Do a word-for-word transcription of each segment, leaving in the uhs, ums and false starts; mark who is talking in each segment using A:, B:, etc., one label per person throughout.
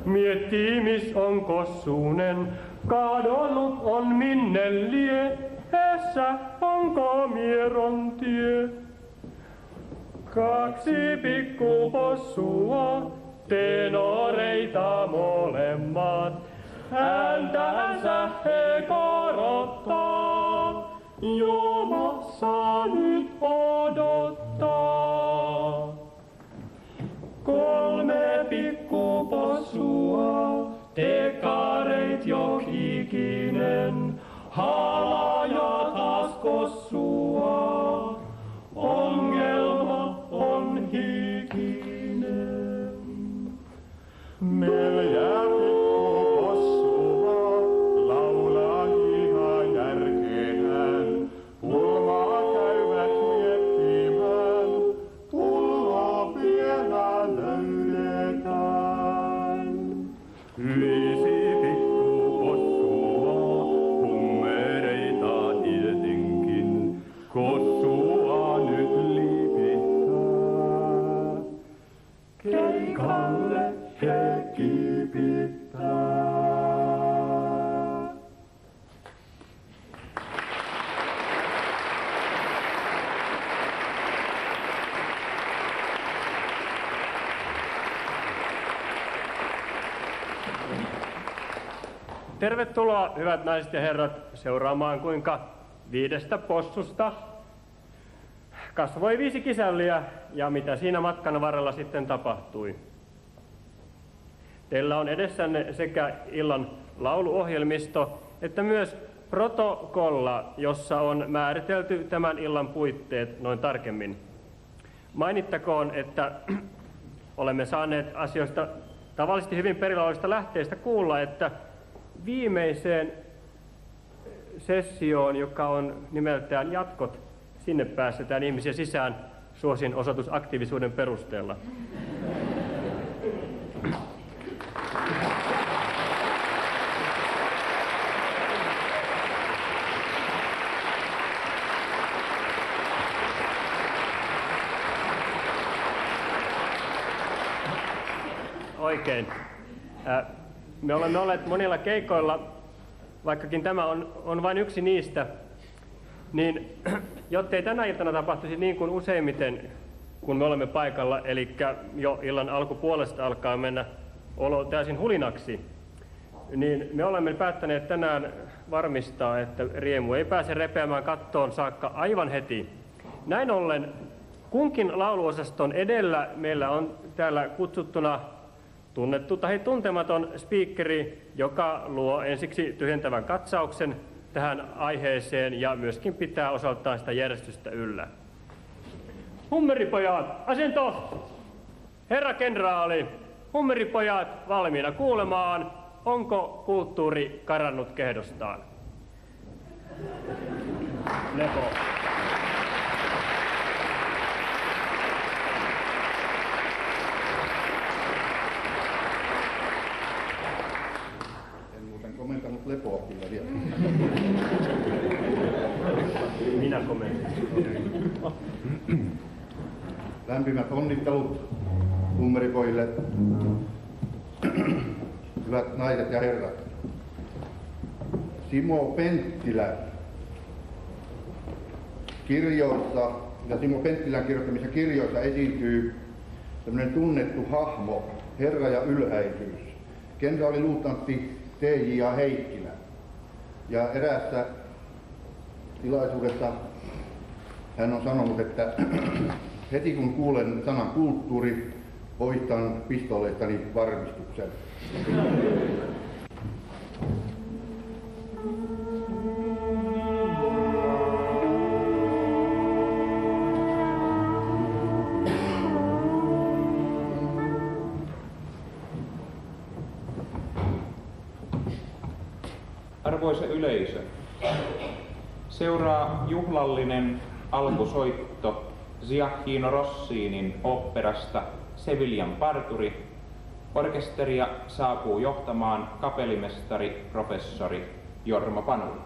A: miettii mis on kossunen, kadonnut on minne lie, essä onko mieron tie. Kaksi pikkupossua, tenoreita molemmat, ääntänsä he korottaa, jomassa nyt odottaa. Kolme pikkupossua, tekareit jokikinen, hala ja taas kossua, ongelma on hikinen. Neljä pikkupossua laulaa ihan järkeenään, pulmaa käyvät miettimään, pulloa vielä löydetään. Viisi pikkupossua, hummereita tietenkin, kossua nyt lipittää. Keikalle he kipittää. Tervetuloa, hyvät naiset ja herrat, seuraamaan kuinka viidestä possusta kasvoi viisi kisälliä ja mitä siinä matkan varrella sitten tapahtui. Teillä on edessänne sekä illan lauluohjelmisto että myös protokolla, jossa on määritelty tämän illan puitteet noin tarkemmin. Mainittakoon, että olemme saaneet asioista tavallisesti hyvin perillä olevista lähteistä kuulla, että viimeiseen sessioon, joka on nimeltään Jatkot, sinne päästetään ihmisiä sisään suosin osoitusaktiivisuuden perusteella. Oikein. Me olemme olleet monilla keikoilla, vaikkakin tämä on, on vain yksi niistä, niin jottei tänä iltana tapahtuisi niin kuin useimmiten, kun me olemme paikalla, eli jo illan alkupuolesta alkaa mennä olo täysin hulinaksi, niin me olemme päättäneet tänään varmistaa, että riemu ei pääse repeämään kattoon saakka aivan heti. Näin ollen kunkin lauluosaston edellä meillä on täällä kutsuttuna tunnettu tai tuntematon speakeri, joka luo ensiksi tyhjentävän katsauksen tähän aiheeseen ja myöskin pitää osaltaan sitä järjestystä yllä. Hummeripojat, asento! Herra kenraali, hummeripojat valmiina kuulemaan, onko kulttuuri karannut kehdostaan? Lepo.
B: Komentanut lepoa kyllä vielä.
A: Minä kommentin.
B: Lämpimät onnittelut hummeripojille. Hyvät naiset ja herrat. Simo Penttilä kirjoissa ja Simo Penttilän kirjoittamissa kirjoissa esiintyy tämmöinen tunnettu hahmo, herra ja ylhäisyys. Kenraaliluutnantti T J A Heikkilä. Ja eräässä tilaisuudessa hän on sanonut, että heti kun kuulen sanan kulttuuri, poistan pistooleistani varmistuksen.
C: Arvoisa yleisö, seuraa juhlallinen alkusoitto Gioacchino Rossinin oopperasta Seviljan parturi. Orkesteria saapuu johtamaan kapellimestari professori Jorma Panula.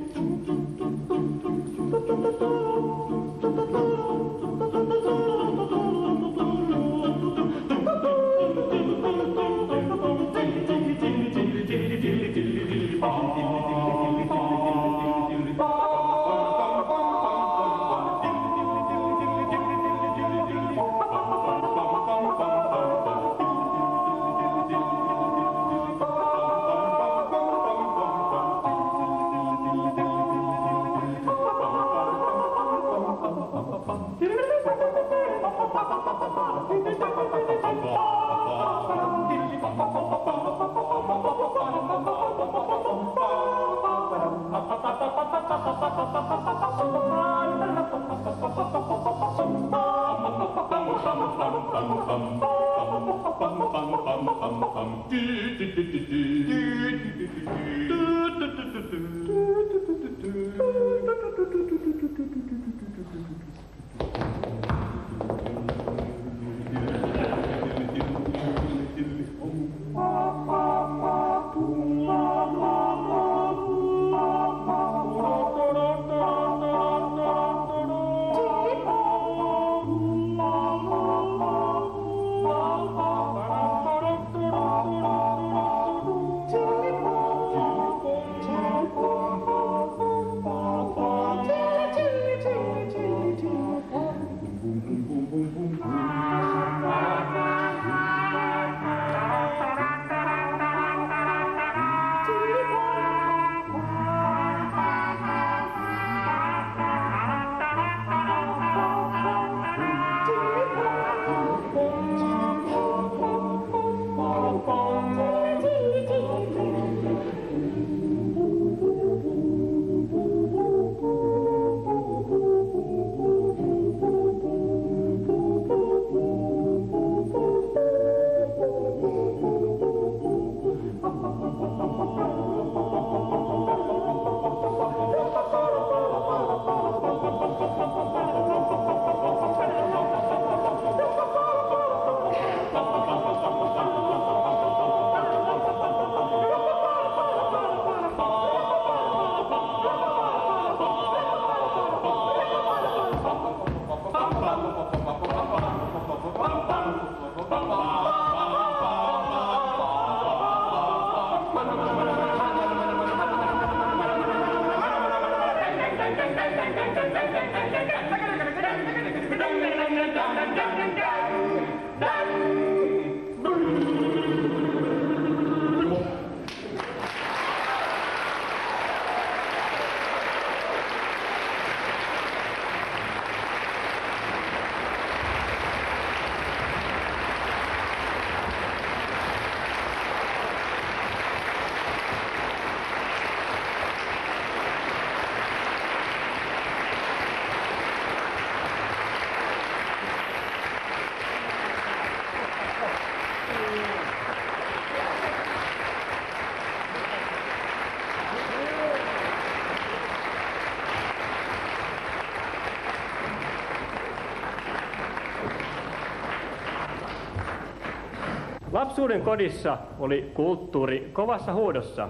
A: Lapsuuden kodissa oli kulttuuri kovassa huudossa,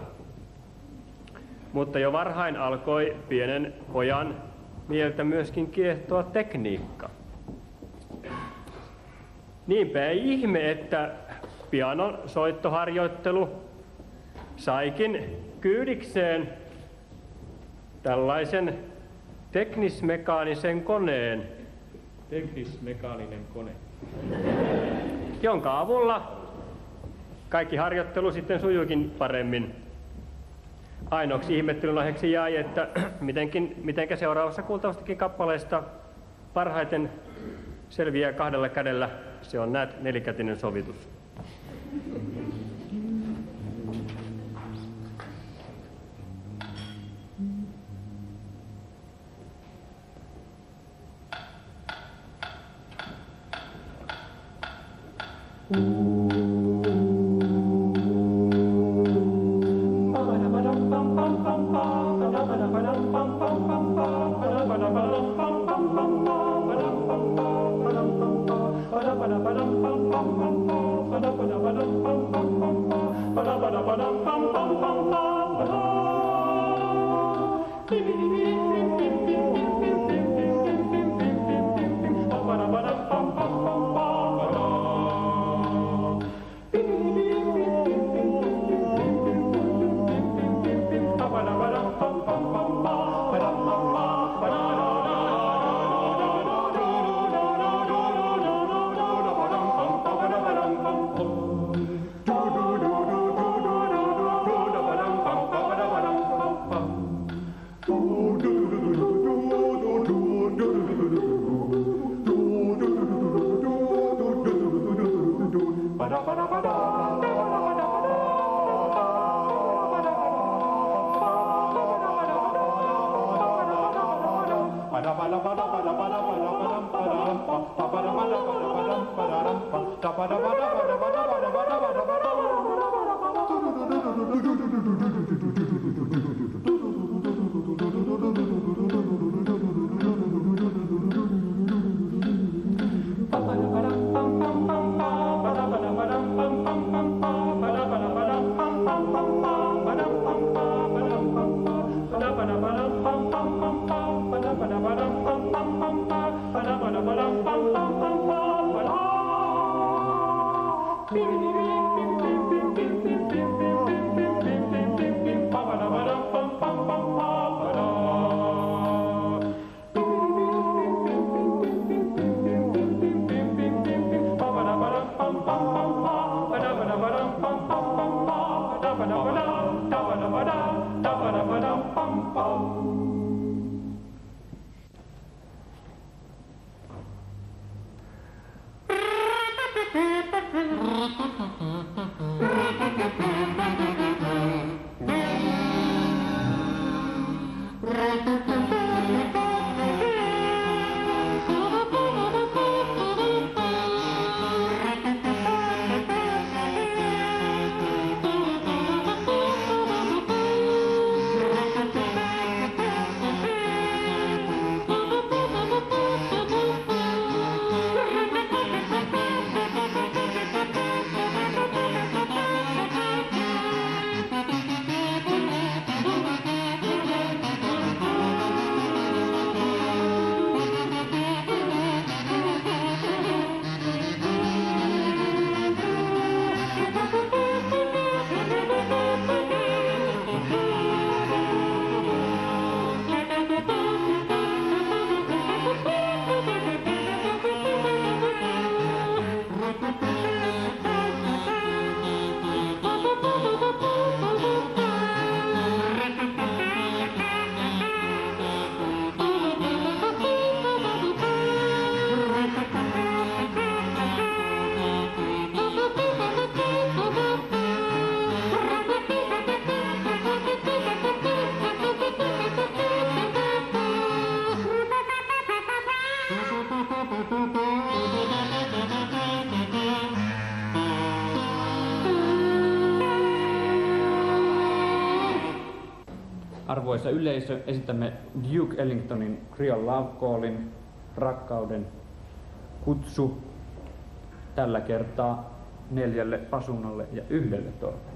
A: mutta jo varhain alkoi pienen pojan mieltä myöskin kiehtoa tekniikka. Niinpä ei ihme, että pianon soittoharjoittelu saikin kyydikseen tällaisen teknismekaanisen koneen,
D: Teknismekaaninen kone.
A: jonka avulla kaikki harjoittelu sitten sujuikin paremmin. Ainoaksi ihmettelyn aiheeksi jäi, että mitenkin, mitenkä seuraavassa kuultavastakin kappaleesta parhaiten selviää kahdella kädellä. Se on näet nelikätinen sovitus.
E: Arvoisa yleisö, esitämme Duke Ellingtonin Creole Love Callin rakkauden kutsu tällä kertaa neljälle pasunalle ja yhdelle torvelle.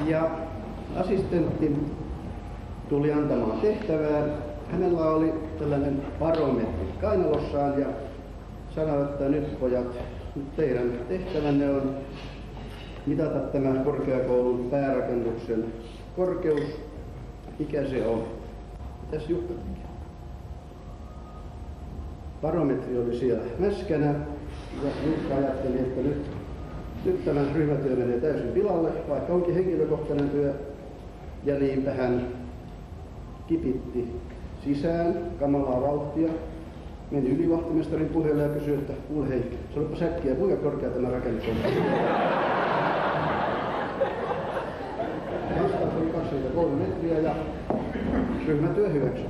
F: Ja assistentti tuli antamaan tehtävää. Hänellä oli tällainen barometri kainalossaan ja sanoi, että nyt pojat, nyt teidän tehtävänne on mitata tämä korkeakoulun päärakennuksen korkeus. Mikä se on? Mitäs Jukka teki? Barometri oli siellä mäskänä ja Jukka ajatteli, että nyt, nyt tämä ryhmätyö menee täysin pilalle, vaikka onkin henkilökohtainen työ. Ja niinpä hän kipitti sisään kamalaa vauhtia, meni ylivahtimestarin puheelle ja kysyi, että kuule hei, sanopa säkkiä, kuinka korkea tämä rakennus on? Vastaus oli kaksikymmentäkolme metriä ja ryhmätyö hyväksyi.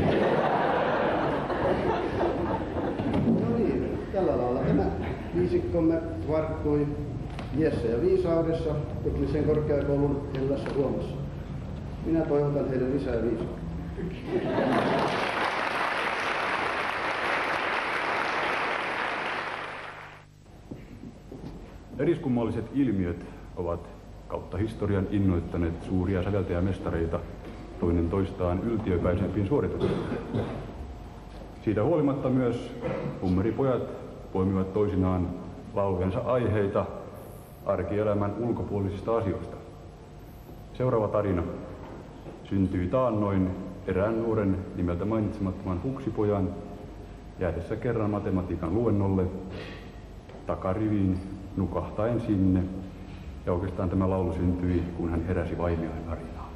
F: No niin, tällä lailla tämä viisikkomme varttui iässä ja viisaudessa teknisen korkeakoulun hellässä huomassa. Minä toivotan heille lisää viisautta.
G: Eriskummalliset ilmiöt ovat kautta historian innoittaneet suuria säveltäjämestareita toinen toistaan yltiöpäisempiin suorituksiin. Siitä huolimatta myös hummeripojat poimivat toisinaan laulujensa aiheita arkielämän ulkopuolisista asioista. Seuraava tarina syntyi taannoin erään nuoren nimeltä mainitsemattoman Huksipojan jäädessä kerran matematiikan luennolle takariviin nukahtaen sinne. Ja oikeastaan tämä laulu syntyi, kun hän heräsi vaimiaan arinaan.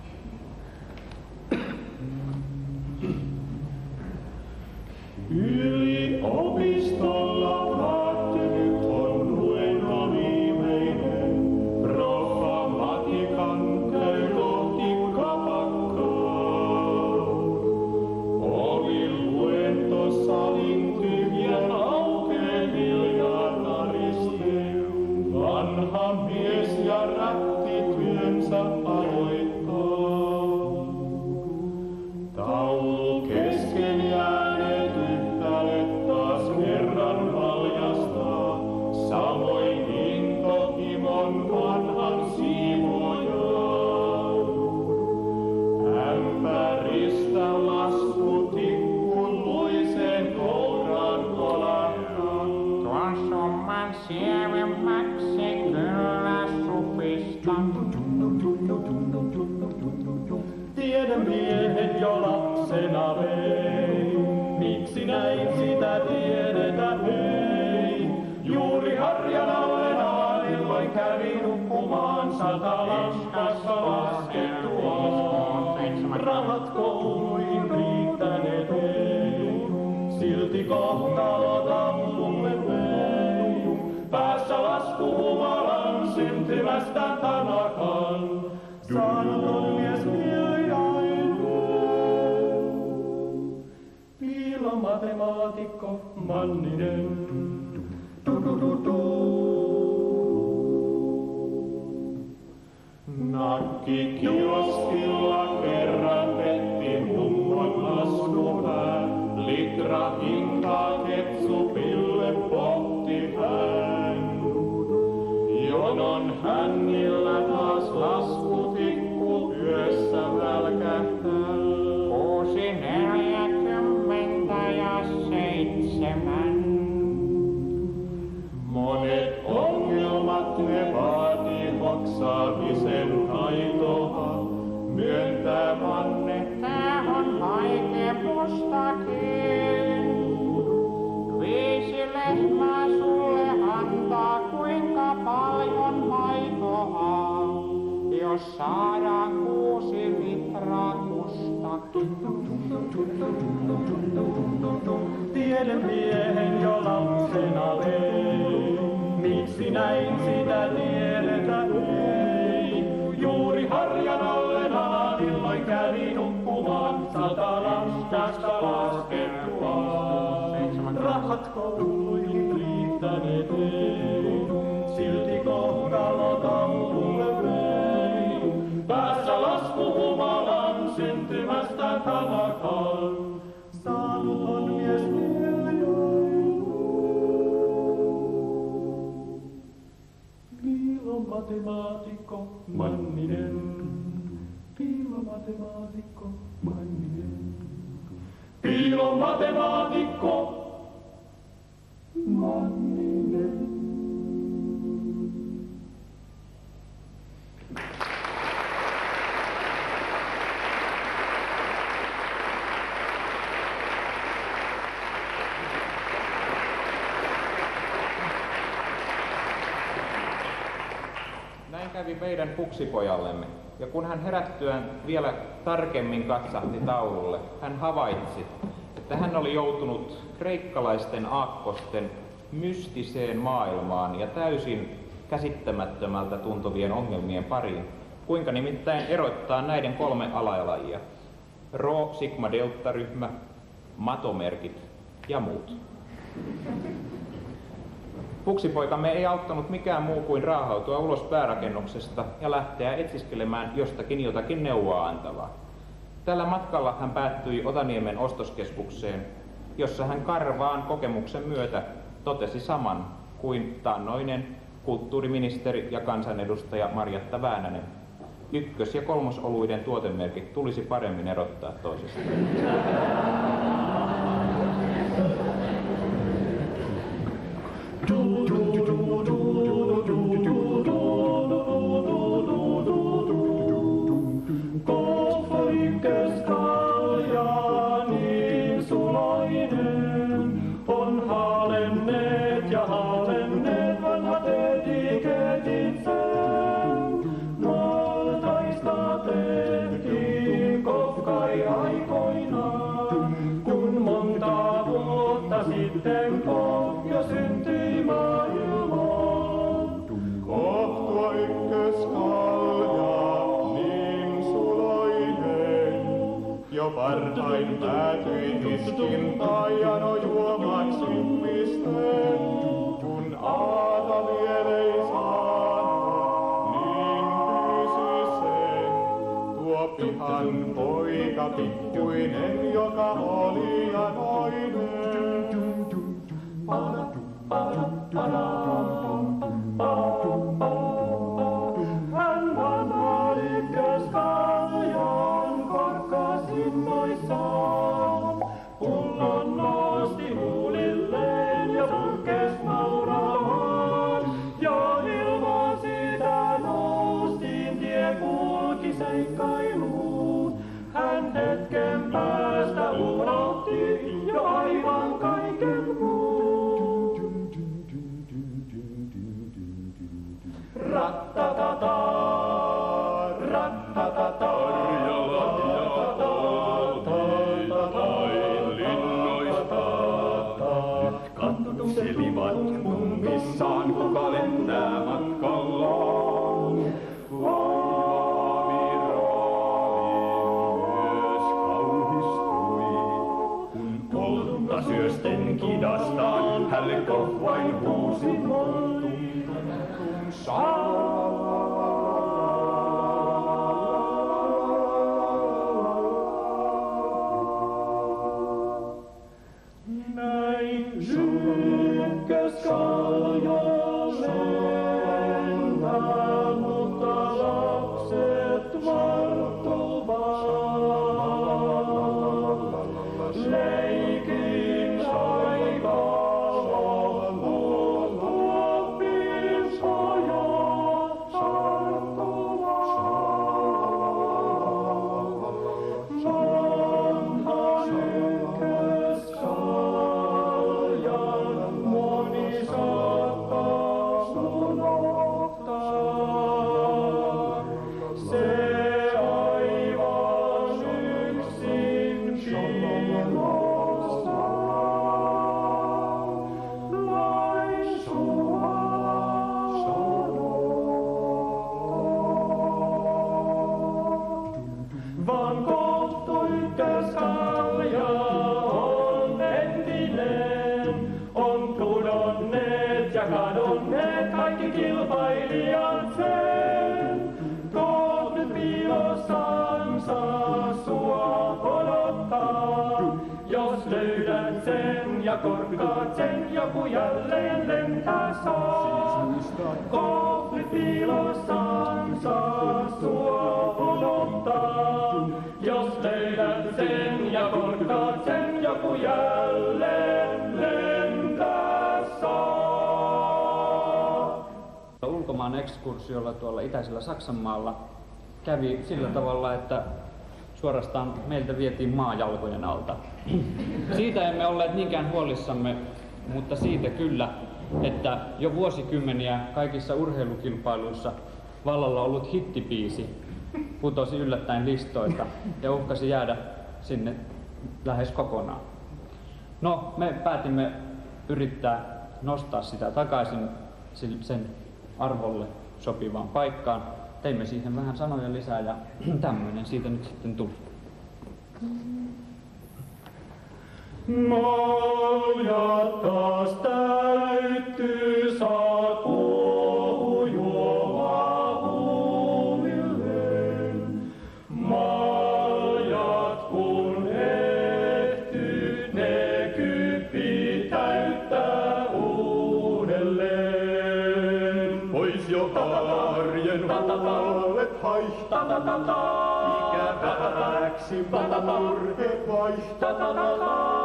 H: Yli opistolla päättynyt on luennon viimeinen. Proffa matikan käy kohti kapakkaa. Ovi luentosalin tyhjän aukee hiljaa naristee. Vanha mies ja rätti työnsä aloittaa. Taulu kesken jääneet yhtälöt taas kerran paljastaa. Samoin intohimon vanhan siivoojan. Ämpäristä laskutikku luiseen kouraan kolahtaa.
I: Tuon summan sievemmäksi kyllä supistan.
H: Tiedemiehet jo lapsena vei, miksi näin sitä tiedetä ei. Juuri harjan alle aalilloin kävi nukkumaan sata laskassa laskettua. Rahat kouluihin riittäneet ei, silti kohtalo taululle vei. Päässä lasku humalan syntymästä Tanakan, saanoton mies matemaatikko Manninen. Du, du, du, du. Nakki kioskilla kerran petti mummon laskupää. Litra hintaa ketsupille pohti hän. Jonon hännillä taas laskutikku yössä välkähtää.
I: Kuusi neljäkymmentä ja seitsemän.
H: Monet ongelmat ne vaati hoksaamisen taitoa. Myöntää Manne,
I: tää on vaikemustakin. Viisi lehmää sulle antaa, kuinka paljon maitoa, jos saadaan kuusi litraa kustakin.
H: Tiedemiehen jo lapsena vei, miksi näin sitä tiedetä ei. Juuri harjan alle aalilloin kävi nukkumaan, sata laskasta laskettua. Rahat kouluihin riittäneet ei, silti kohtalo taululle vei. Päässä lasku humalan syntymästä Tanakan, saanoton mies hiljainen. Piilomatemaatikko Manninen. Piilomatemaatikko Manninen. Piilomatemaatikko Manninen.
C: Näin kävi meidän fuksipojallemme, ja kun hän herättyään vielä tarkemmin katsahti taululle, hän havaitsi, että hän oli joutunut kreikkalaisten aakkosten mystiseen maailmaan ja täysin käsittämättömältä tuntuvien ongelmien pariin. Kuinka nimittäin erottaa näiden kolme alalajia? Rho Sigma Delta-ryhmä, matomerkit ja muut. Fuksipoikamme ei auttanut mikään muu kuin raahautua ulos päärakennuksesta ja lähteä etsiskelemään jostakin jotakin neuvoa antavaa. Tällä matkalla hän päättyi Otaniemen ostoskeskukseen, jossa hän karvaan kokemuksen myötä totesi saman kuin taannoinen kulttuuriministeri ja kansanedustaja Marjatta Väänänen. Ykkös- ja kolmosoluiden tuotemerkit tulisi paremmin erottaa toisistaan.
H: Koffa ykköskalja niin suloinen on haalenneet ja haalenneet vanhat etiketit sen. Maltaista tehtiin kofkai aikoinaan, kun monta vuotta sitten kof jo syntyi maailmaan.
J: Kohtua ykköskalja niin suloinen, jo parhain päätyi tiskintaan ja no juomaksi pisteen, kun aata vielä ei saanut, niin pyysi sen tuo pihan poika pikkuinen, joka oli janoinen.
H: Para, para, para. Hän vanha ykköskaljan korkkasin noissaan. Pullon nosti huulilleen ja puhkes nauramaan. Ja ilman sitä noustiin tie kulki seikkailuun. Hän hetken päästä unohti jo aivan kaiken muun. Rattatata, rattatata,
J: katselivat kummissaan, kuka lentää matkallaan. Raavi, raavi myös kauhistui, kun olutta syösten kidastaan hälle kof vain huusi montum.
H: Näin ykköskalja lentää, mutta lapset varttuvat. Leikin aika loppuu. korkkaat sen joku jälleen lentää saa. Kohti piilossaan saa sua odottaa. Jos löydät sen ja korkkaat sen joku jälleen lentää saa.
E: Ulkomaan ekskursiolla tuolla itäisellä Saksanmaalla kävi sillä tavalla, että suorastaan meiltä vietiin maa jalkojen alta. Siitä emme olleet niinkään huolissamme, mutta siitä kyllä, että jo vuosikymmeniä kaikissa urheilukilpailuissa vallalla ollut hittibiisi putosi yllättäen listoista ja uhkasi jäädä sinne lähes kokonaan. No, me päätimme yrittää nostaa sitä takaisin sen arvolle sopivaan paikkaan. Teimme siihen vähän sanoja lisää ja tämmöinen siitä nyt sitten tuli.
H: Maljat taas täyttyy saakuu juomaa huulilleen. Maljat kun ehtyy, ne kyppi täyttää uudelleen.
J: Pois jo arjen huolet haihtaa, ikäväksi murhe vaihtaa.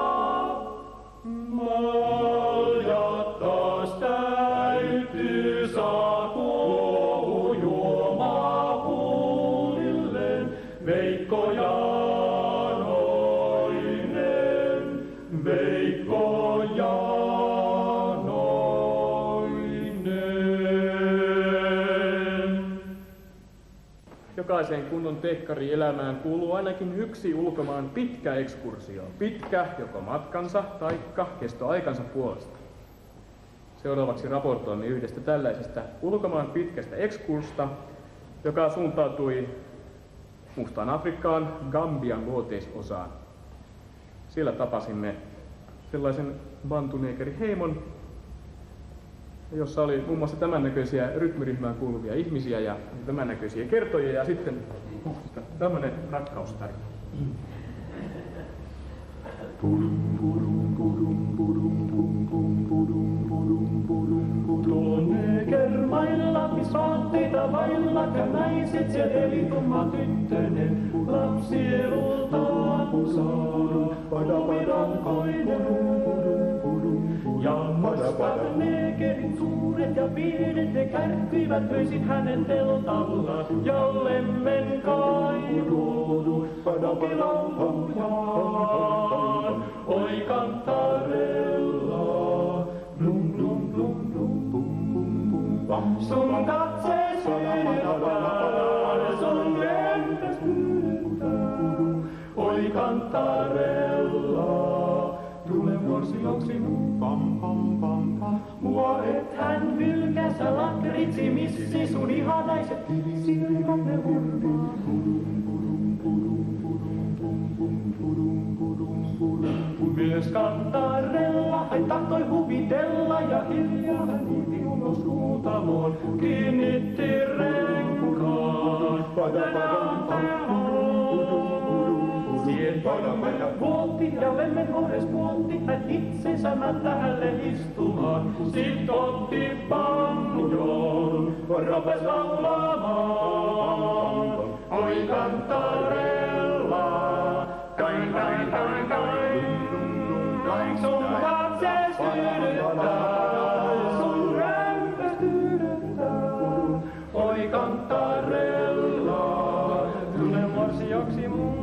H: Maljat taas täytyy saakuu juomaa huulilleen. Veikko Jaanoinen, Veikko Jaanoinen.
D: Jokaiseen kunnon tekkarielämään kuuluu ainakin yksi ulkomaan pitkä ekskursio. Pitkä joko matkansa taikka kestoaikansa puolesta. Seuraavaksi raportoimme yhdestä tällaisesta ulkomaan pitkästä ekskursta, joka suuntautui Mustaan Afrikkaan Gambian luoteisosaan. Siellä tapasimme sellaisen bantuneekeriheimon, jossa oli muun muassa tämän näköisiä rytmiryhmään kuuluvia ihmisiä ja tämän näköisiä kertoja ja sitten tämmöinen rakkaustarina.
H: Tuonne kermailla, missä vaatteita vailla, kämäiset siellä elitumma tyttönen, lapsielultaan saa, kumirankoinen. Ja mustat neekerin suuret ja pienet, ne kärkkyivät öisin hänen teltalla, ja lemmen kaivu, nokilaulujaan, oi kantarella, blum blum blum blum blum blum blum. Sun katse syöttää, sun lentäs pyytää, oi kantarella, tule morsioksi mun pam pam pam pam. Mua et hän hylkäsä lakritsi missi sun ihanaiset silmät ne hurmaa. Myös kantarella hän tahtoi huvitella ja hiljaa hän hiipi ulos huutamoon. Kiinnitti renkaan, tänään Sieltä puolti ja lemmen horres puolti, hän itsensä mättähälle istumaan. Sit otti banjon, ropes laulamaan. Oi kantarella, kain kain kain kain. Sun katse sytyttää, sun rämpäs tyydyttää. Oi kantarella, tule morsioksi mun.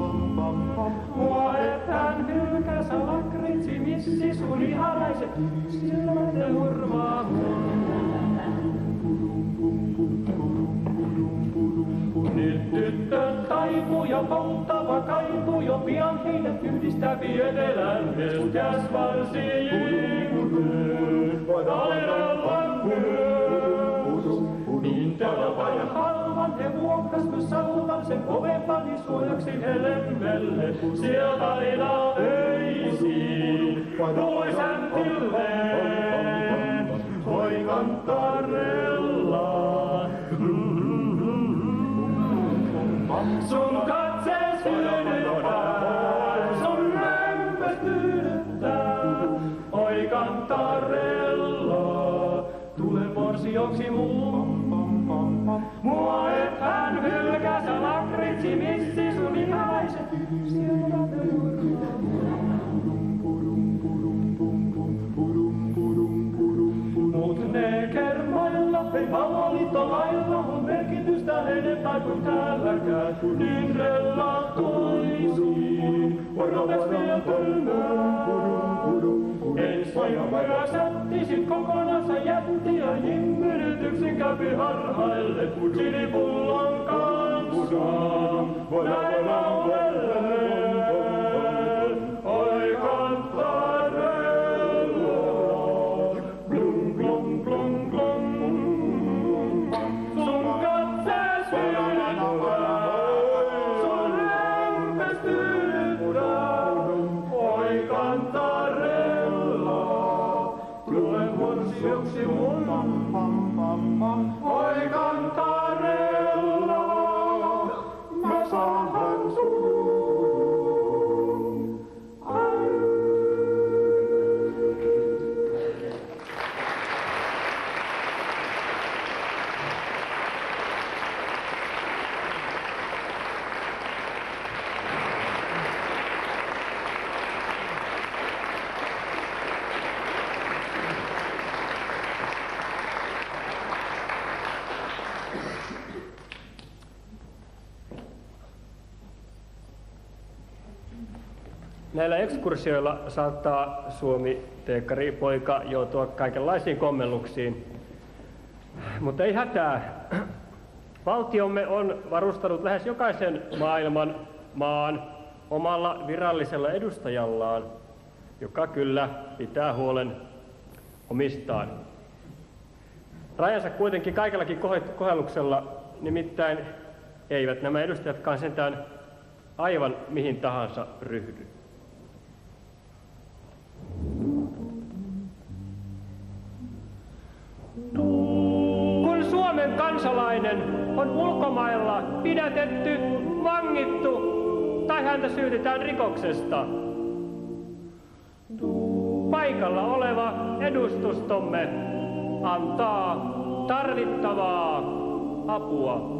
H: Mua et hän hylkäsä lakritsi missi sun ihanaiset silmät ne hurmaa mun. Nyt tyttö taipuu ja polttava kaipuu, jo pian heidät yhdistää vietelän keskäs varsiin. Talerallan myös, niin telpan halvan he vuokras myös sauvan sen kovempani suojaksi helemmelle. Sieltä elää öisiin, nuisen tilleen, voi kantarella. Sun katse sytyttää, sun lämpös tyydyttää.
J: mennään, niin relatoisiin. Ens aina sättisit kokonansa jätti ja himmerytyksin kävi harhaille sinipullon kanssa. Näin laulelle, oi kantarella, blum blum blum blum. Sun katsees sytyttää, sun lämpös tyydyttää, oi kantarella, tule morsioksi mun. Oi kantarella, mä saahan sun.
A: Näillä ekskursioilla saattaa Suomi-teekkari poika joutua kaikenlaisiin kommelluksiin, mutta ei hätää. Valtiomme on varustanut lähes jokaisen maailman maan omalla virallisella edustajallaan, joka kyllä pitää huolen omistaan. Rajansa kuitenkin kaikellakin kohelluksella, nimittäin eivät nämä edustajatkaan sentään aivan mihin tahansa ryhdy. Kun Suomen kansalainen on ulkomailla pidätetty, vangittu tai häntä syytetään rikoksesta, paikalla oleva edustustomme antaa tarvittavaa apua.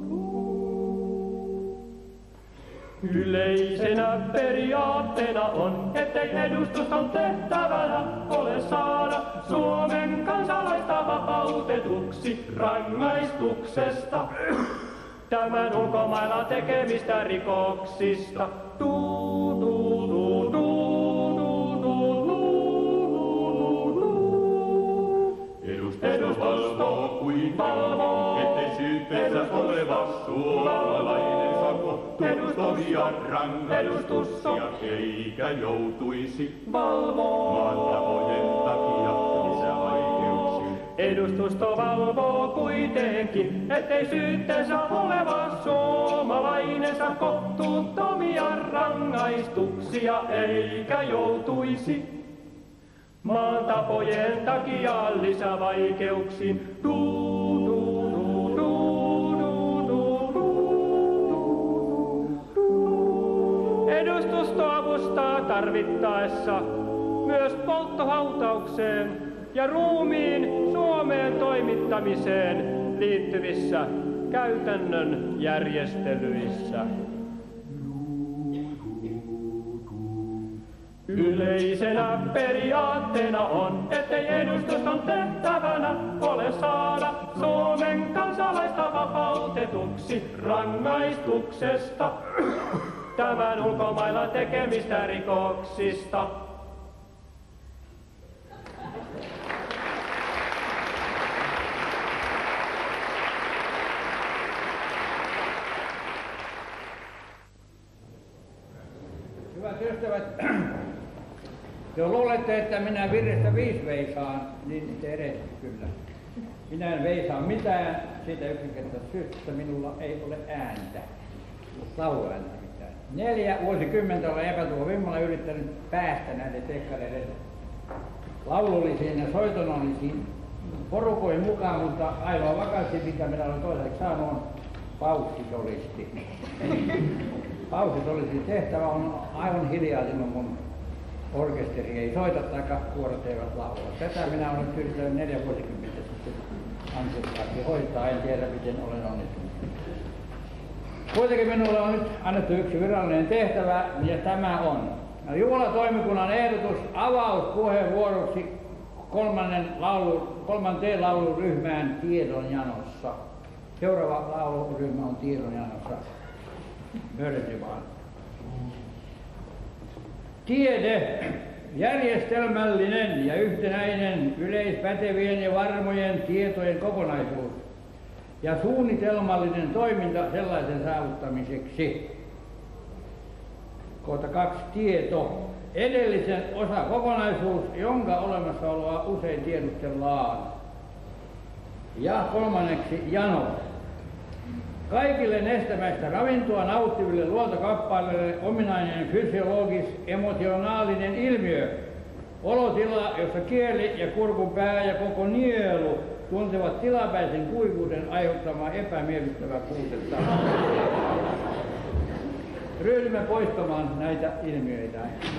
A: Yleisenä periaatteena on, ettei edustuston tehtävänä ole saada Suomen kansalaista vapautetuksi rangaistuksesta tämän ulkomailla tekemistä rikoksista. Tuu, tuu, tuu, tuu, tuu, tuu, tuu, tuu. Edustusto kuin valvoo, ettei syytteessä oleva suomalainen sako tuomia rangaistuksia eikä joutuisi valvomaan tapojen takia lisävaikeuksiin. Edustusto valvoo kuitenkin, ettei syytteessä oleva suomalainen sako tuomia rangaistuksia eikä joutuisi maan tapojen takia lisävaikeuksiin. Tuu, tuu, tuu, tuu, tuu, tuu, tuu. Edustusto avustaa tarvittaessa myös polttohautaukseen ja ruumiin Suomeen toimittamiseen liittyvissä käytännön järjestelyissä. Yleisenä periaatteena on, ettei edustuston tehtävänä ole saada Suomen kansalaista vapautetuksi rangaistuksesta tämän ulkomailla tekemistä rikoksista.
K: Hyvät ystävät, jos luulette, että minä virrestä viisi veisaan, niin te erehdytte kyllä. Minä en veisaa mitään, siitä yksinkertaisesta syystä, että minulla ei ole ääntä. Lauluääntä mitään. Neljä vuosikymmentä olen epätuovimmalla yrittänyt päästä näiden tekkareiden laulullisiin ja soitonollisiin porukoihin mukaan, mutta ainoa vakanssi, mitä minä olen toiseksi saanut, on paussisolisti. Paussisolisti tehtävä on aivan hiljaa silloin, kun orkesteri ei soita tai kuorot eivät laulaa. Tätä minä olen yrittänyt neljä vuosikymmentä sitten ansiokkaasti hoitaa, en tiedä miten olen onnistunut. Kuitenkin minulle on nyt annettu yksi virallinen tehtävä, ja tämä on juhlatoimikunnan ehdotus avauspuheenvuoroksi kolmannen laulu, kolmanteen lauluryhmään tiedonjanossa. Seuraava lauluryhmä on tiedonjanossa. mörsi vaan. Tiede, järjestelmällinen ja yhtenäinen yleispätevien ja varmojen tietojen kokonaisuus ja suunnitelmallinen toiminta sellaisen saavuttamiseksi. Kohta kaksi, tieto, edellisen osa kokonaisuus, jonka olemassaoloa usein tiedustellaan. Ja kolmanneksi, jano. Kaikille nestemäistä ravintoa nauttiville luontokappaleille ominainen fysiologis-emotionaalinen ilmiö. Olotila, jossa kieli ja kurkun pää ja koko nielu tuntevat tilapäisen kuivuuden aiheuttamaa epämiellyttävää puutetta. Ryhdymme poistamaan näitä ilmiöitä.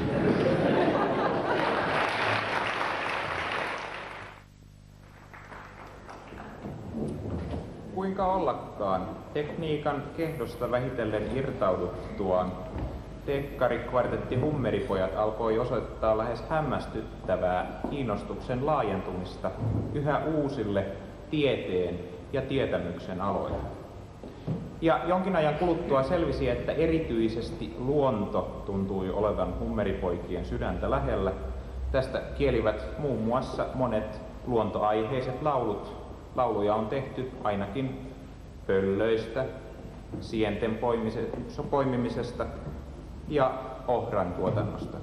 C: Kuinka ollakaan, tekniikan kehdosta vähitellen irtauduttuaan dekkarikvartetti Hummeripojat alkoi osoittaa lähes hämmästyttävää kiinnostuksen laajentumista yhä uusille tieteen ja tietämyksen aloille. Ja jonkin ajan kuluttua selvisi, että erityisesti luonto tuntui olevan Hummeripoikien sydäntä lähellä. Tästä kielivät muun muassa monet luontoaiheiset laulut. Lauluja on tehty ainakin pöllöistä, sienten poimimisesta ja ohran tuotannosta.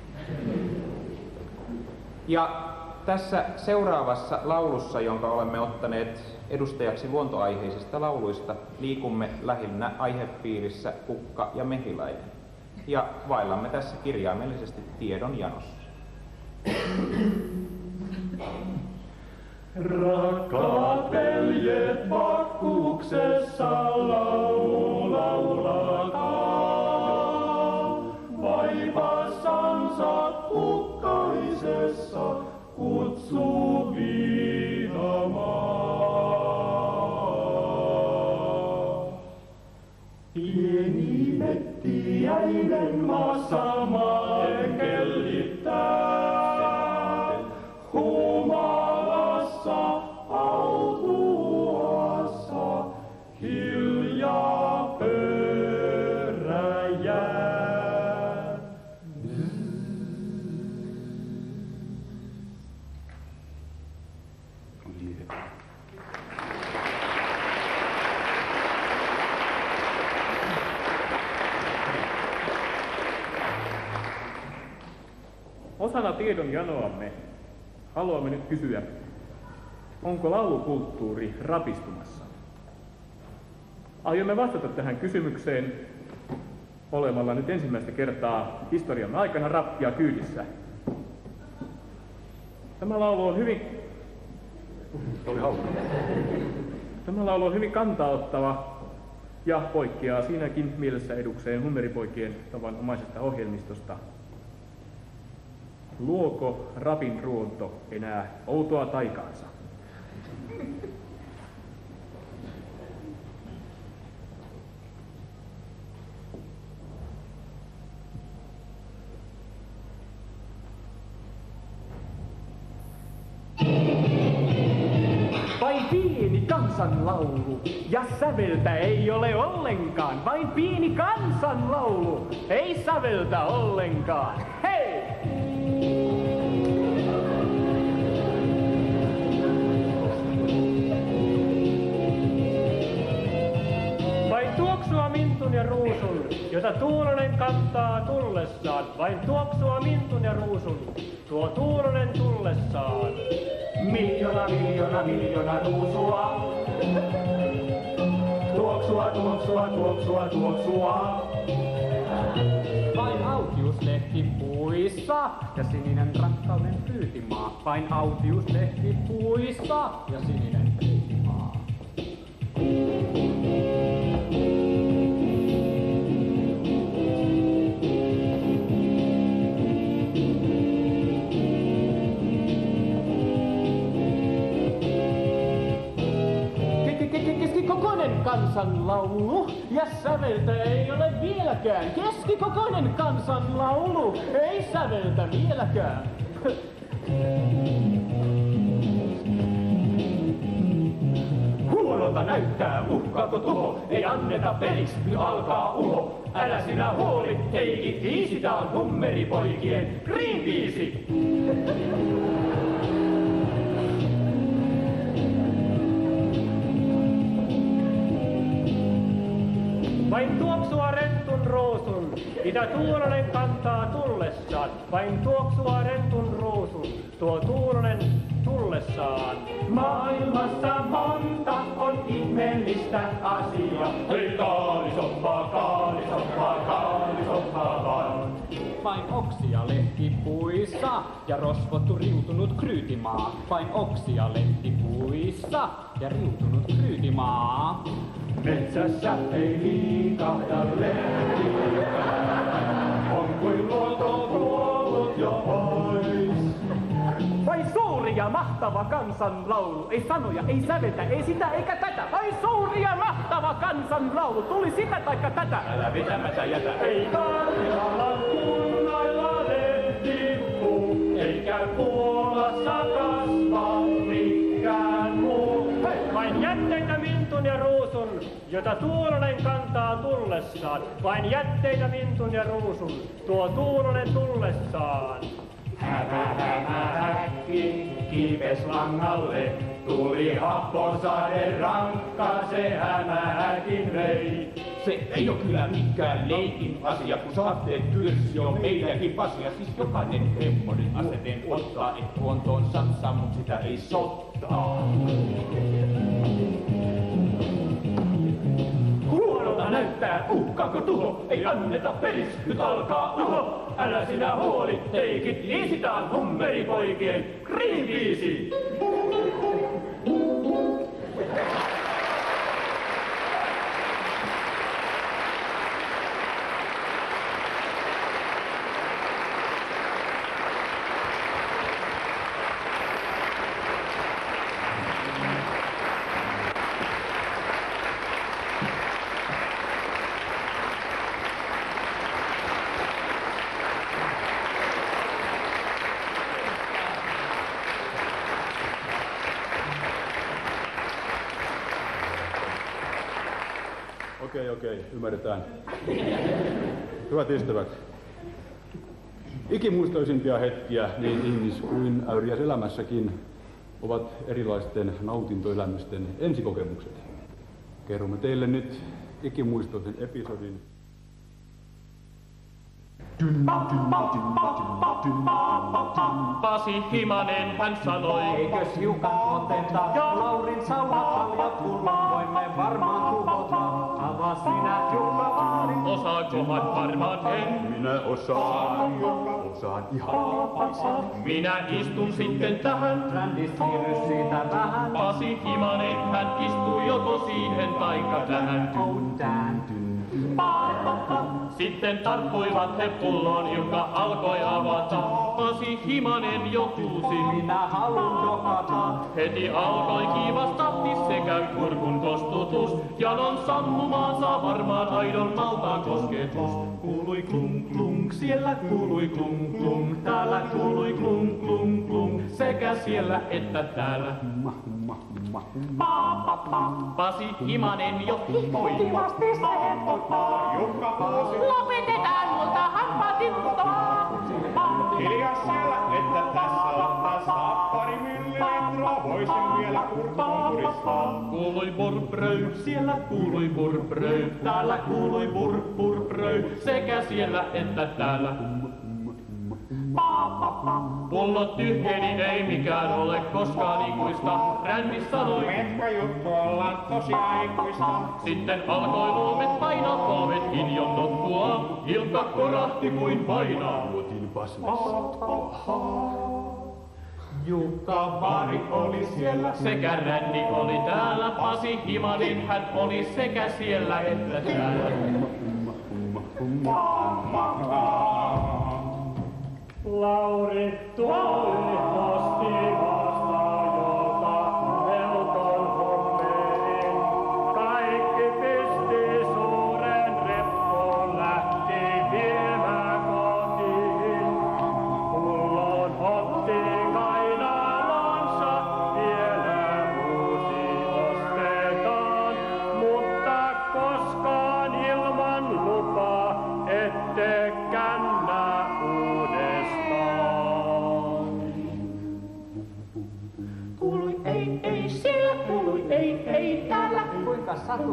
C: Ja tässä seuraavassa laulussa, jonka olemme ottaneet edustajaksi luontoaiheisista lauluista, liikumme lähinnä aihepiirissä kukka ja mehiläinen. Ja vaellamme tässä kirjaimellisesti tiedon janossa.
J: Rakkaat veljet pakkuksessa laulu laulakaa, vaivassansa kukkaisessa kutsuu viinamaa. Pieni mettiäinen maassa maaen kellittää, humalassa autuassa hiljaa pöräjää.
D: Osana tiedon janoamme haluamme nyt kysyä, onko laulukulttuuri rapistumassa? Aiomme vastata tähän kysymykseen olemalla nyt ensimmäistä kertaa historiamme aikana rappia kyydissä. Tämä laulu on hyvin... Oli hauska. Tämä laulu on hyvin kantaottava ja poikkeaa siinäkin mielessä edukseen Hummeripoikien tavanomaisesta ohjelmistosta. Luoko rapin ruonto enää outoa taikaansa?
H: Vain pieni kansanlaulu, ja säveltä ei ole ollenkaan. Vain pieni kansanlaulu, ei säveltä ollenkaan. Hei!
A: Vain tuoksua mintun ja ruusun, jota Tuulonen kantaa tullessaan. Vain tuoksua mintun ja ruusun, tuo Tuulonen tullessaan.
H: Miljoona, miljoona, miljoona ruusua. Tuoksua, tuoksua, tuoksua, tuoksua.
E: Vain autiuslehti puissa ja sininen rakkauden pyytimaa. Vain autiuslehti puissa ja sininen pyytimaa.
H: Keskikokoinen kansanlaulu, ja säveltä ei ole vieläkään. Keskikokoinen kansanlaulu, ei säveltä vieläkään.
J: Huono
H: Kuololta näyttää, uhkaako tuho, ei anneta periksi, nyt alkaa uho. Älä sinä huoli, teikit, hiisitään hummeripoikien Greenpeace.
A: Vain tuoksua rentun ruusun, mitä Tuulonen kantaa tullessaan. Vain tuoksua rentun ruusun, tuo Tuulonen tullessaan.
H: Maailmassa monta on ihmeellistä asiaa. Hei kaalisoppaa, kaalisoppaa, kaalisoppaa vaan.
E: Vain oksia lehti puissa ja rosvottu riutunut kryytimaa. Vain oksia lehti puissa ja riutunut kryytimaa.
H: Metsässä ei liikahda lehtikään, on kuin luonto kuollut jo pois.
J: Vai suuri ja mahtava kansanlaulu, ei sanoja, ei säveltä, ei sitä eikä tätä. Vai suuri ja mahtava kansanlaulu, tuli sitä taikka tätä.
H: Älä vetämättä jätä.
J: Ei Karjalan kunnailla lehtipuu, eikä Puolassa kasva mikään muu.
A: Hei! Vain jätteitä mintun ja ruusun, jota Tuulonen kantaa tullessaan. Vain jätteitä mintun ja ruusun, tuo Tuulonen tullessaan.
H: Hämä, hämä, häkki, kiipes langalle, tuli happosade rankka, se hämähäkin vei. Se ei oo kyllä mikään leikin asia, kun saatteet kyrssi on meidänkin asia. Siis jokainen hemmonen aseteen ottaa, et luontoon satsaa, mut sitä ei sottaa. Kuololta näyttää, uhkaako tuho, ei anneta peris, nyt alkaa uho. Älä sinä huoli, teikit, iisitään hummeripoikien Greenpeace.
G: Okei, okei, ymmärretään. Hyvät ystävät, ikimuistoisimpia hetkiä niin ihmis- kuin äyriäiselämässäkin ovat erilaisten nautintoelämysten ensikokemukset. Kerromme teille nyt ikimuistoisen episodin.
J: Pasi Himanen hän sanoi,
E: Eikös hiukan oteta Laurin saunapaljat pullon voimme varmaan tuhota. Avaa sinä Jukka Vaari.
J: osaakohan varmaan en.
G: Minä osaan, osaan ihan paisen.
J: Minä istun sitten tähän.
E: Brändi siirry siitä vähän.
J: Pasi Himanen hän istuu joko siihen taikka tähän. Sitten tarttuivat he pulloon, joka alkoi avata. Pasi Himanen jo huusi.
E: Minä haluun dokata.
J: Heti alkoi kiivas tahti sekä kurkun kostutus. Janon sammumaan saa varmaan aidon nautaan kosketus. Kuului klung klung, siellä kuului klung klung. Täällä kuului klung klung klung. Sekä siellä että täällä. Pasi Himanen jo hihkui.
I: Kivasti se ottaa.
J: Jukka huusi.
I: Lopetetaan multa hampatintoa.
J: Hiljaa siellä, että tässä on taas pari millilitraa. Voisin vielä kurkkuun puristaa. Kuului purpröy, siellä kuului purpröy. Täällä kuului purpurpröy. Sekä siellä että täällä. Pullot tyhjeni, ei mikään ole koskaan ikuista. Rändi sanoi,
C: Metkö juttu ollaan tosi aikuista?
J: sitten alkoi luomet painaa polvet hiljon notkua. Ilkka korahti kuin painaa.
C: Jukka Vaari oli siellä.
J: Sekä Rändi oli täällä, Pasi Himanen hän oli sekä siellä että täällä. Lauri tuli nosti vasta jolta velton hummelin. Kaikki pisti suuren reppon, lähti viemään kotiin. Pullon otti kainalonsa, vielä uusi ostetaan.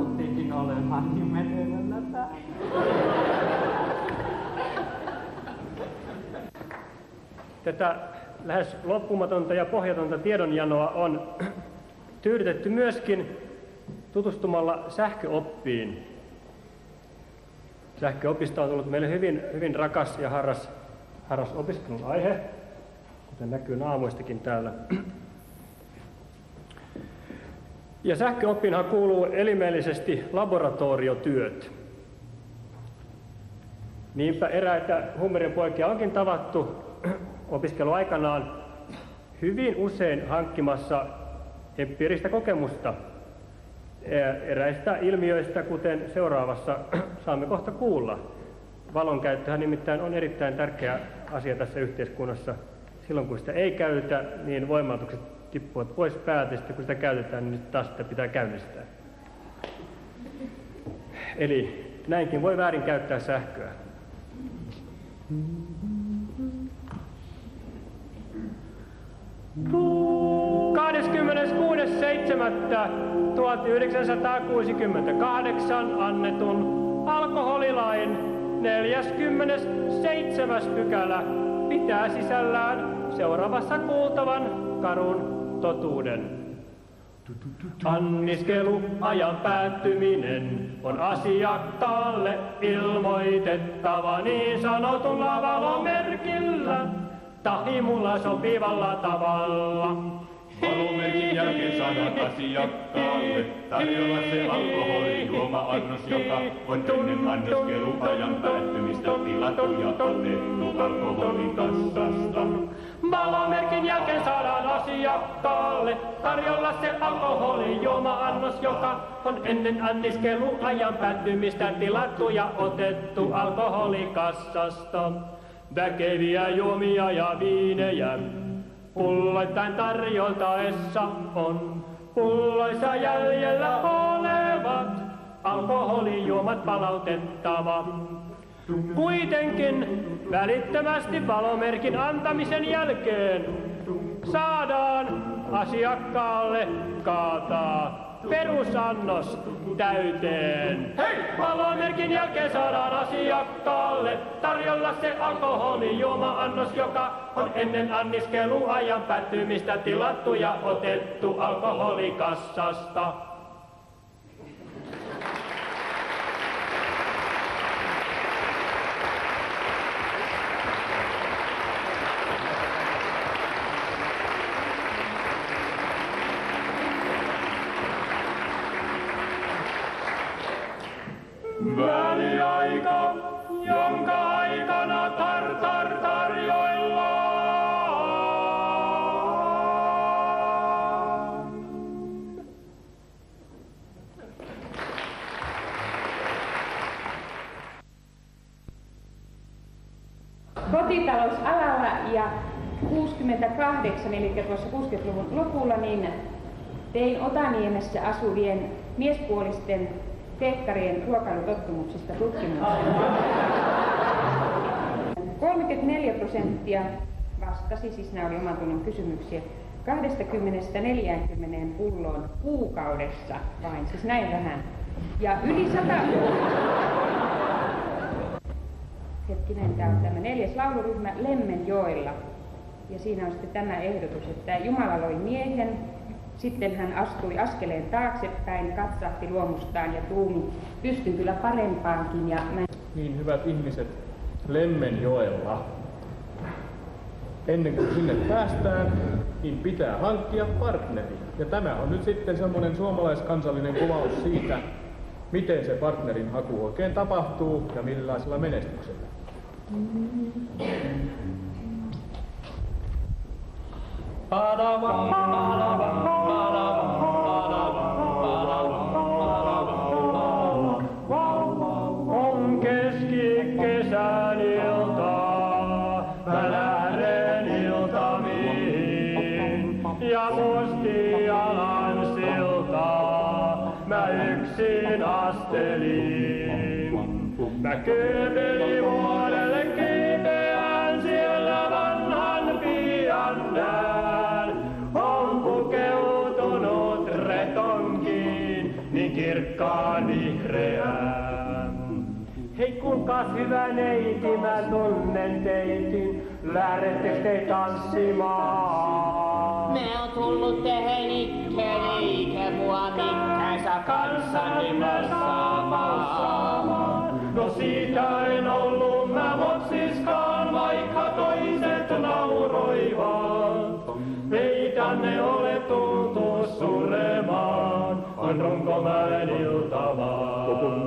E: satuttiinkin olemaan nimetelmällä täällä.
A: Tätä lähes loppumatonta ja pohjatonta tiedonjanoa on tyydytetty myöskin tutustumalla sähköoppiin. Sähköopista on tullut meille hyvin, hyvin rakas ja harras, harras opiskelun aihe, kuten näkyy naamoistakin täällä. Ja sähköoppiinhan kuuluu elimellisesti laboratoriotyöt. Niinpä eräitä Hummerin poikia onkin tavattu opiskeluaikanaan hyvin usein hankkimassa empiiristä kokemusta eräistä ilmiöistä, kuten seuraavassa saamme kohta kuulla. Valonkäyttöhän nimittäin on erittäin tärkeä asia tässä yhteiskunnassa. Silloin kun sitä ei käytetä, niin voimautukset tippuvat pois päältä, ja sitten kun sitä käytetään, niin taas sitä pitää käynnistää. Eli näinkin voi väärin käyttää sähköä. kahdeskymmeneskuudes seitsemättä tuhatyhdeksänsataakuusikymmentäkahdeksan annetun alkoholilain neljäskymmenesseitsemäs pykälä pitää sisällään seuraavassa kuultavan karun totuuden. Anniskeluajan päättyminen on asiakkaalle ilmoitettava niin sanotulla valomerkillä tahi mulla sopivalla tavalla.
H: Valomerkin jälkeen saadaan asiakkaalle tarjolla se alkoholijuoma-annos, joka on ennen anniskeluajan päättymistä tilattu ja otettu alkoholikassasta.
A: Valomerkin jälkeen saadaan asiakkaalle tarjolla se alkoholijuoma-annos, joka on ennen anniskeluajan päättymistä tilattu ja otettu alkoholikassasta. Väkeviä juomia ja viinejä pulloittain tarjoltaessa on pulloissa jäljellä olevat alkoholijuomat palautettava. Kuitenkin välittömästi valomerkin antamisen jälkeen saadaan asiakkaalle kaataa perusannos täyteen. Hei! Valomerkin jälkeen saadaan asiakkaalle tarjolla se alkoholijuoma-annos, joka on ennen anniskeluajan päättymistä tilattu ja otettu alkoholikassasta.
H: Väliaika, jonka aikana tartar tarjoillaan.
L: Kotitalousalalla ja kuusikymmentäkahdeksan, eli tuossa kuusikymmentäluvun lopulla, niin tein Otaniemessä asuvien miespuolisten teekkarien ruokailutottumuksista tutkimuksen. kolmekymmentäneljä prosenttia vastasi, siis nämä oli oman tunnon kysymyksiä, kaksikymmentä neljäänkymmeneen pulloon kuukaudessa vain, siis näin vähän. Ja yli sata... Hetkinen, tämä on tämä neljäs lauluryhmä Lemmenjoella. Ja siinä on sitten tämä ehdotus, että Jumala loi miehen, sitten hän astui askeleen taaksepäin, katsahti luomustaan ja tuumi, pystyn kyllä parempaankin. Ja mä...
D: Niin, hyvät ihmiset, Lemmenjoella. Ennen kuin sinne päästään, niin pitää hankkia partneri. Ja tämä on nyt sitten semmoinen suomalaiskansallinen kuvaus siitä, miten se partnerin haku oikein tapahtuu ja millaisella menestyksellä.
A: On keskikesän iltaa, mä lähden iltamiin ja Mustialan siltaa mä yksin astelin. Mä köpelin vuodelle kipeän siellä vanhan pian näen. On pukeutunut retonkiin niin kirkkaan itseään. Hei kuulkaas hyvä neiti, mä tunnen teitin, lähdettekö te tanssimaan?
I: Me on tullut tähän ikkään, eikä mua mikkänsä kanssani massaamaan.
H: No siitä en ollut mä moksiskaan, vaikka toiset nauroivat. Ei tänne ole tultu suremaan, on Runkomäen iltavaa.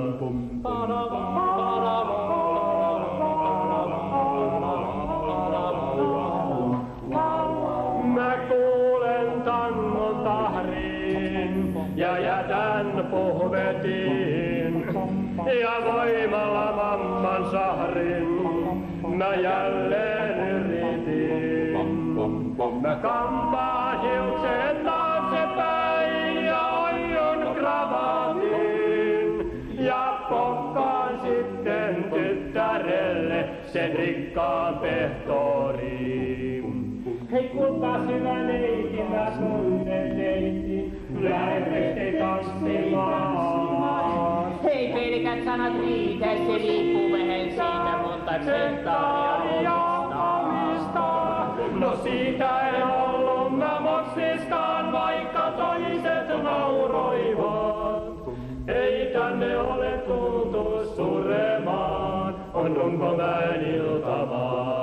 A: Mä kuulen tangon tahrin ja jätän pohvetiin. Ja voimalla mamman sahrin mä jälleen yritin. Mä kampaan hiukset taaksepäin ja oion kravaatin. Ja pokkaan sitten tyttärelle sen rikkaan pehtoriin. Hei kuulkaas hyvä neiti, mä tunnen neiti, lähdettekö te tanssimaan?
I: Hei pelkät sanat riitä, se riippuu vähän siitä monta hehtaaria omistaa.
H: No siitä ei ollut mä moksiskaan, vaikka toiset nauroivat. Ei tänne ole tultu suremaan, on Runkomäen iltavaa.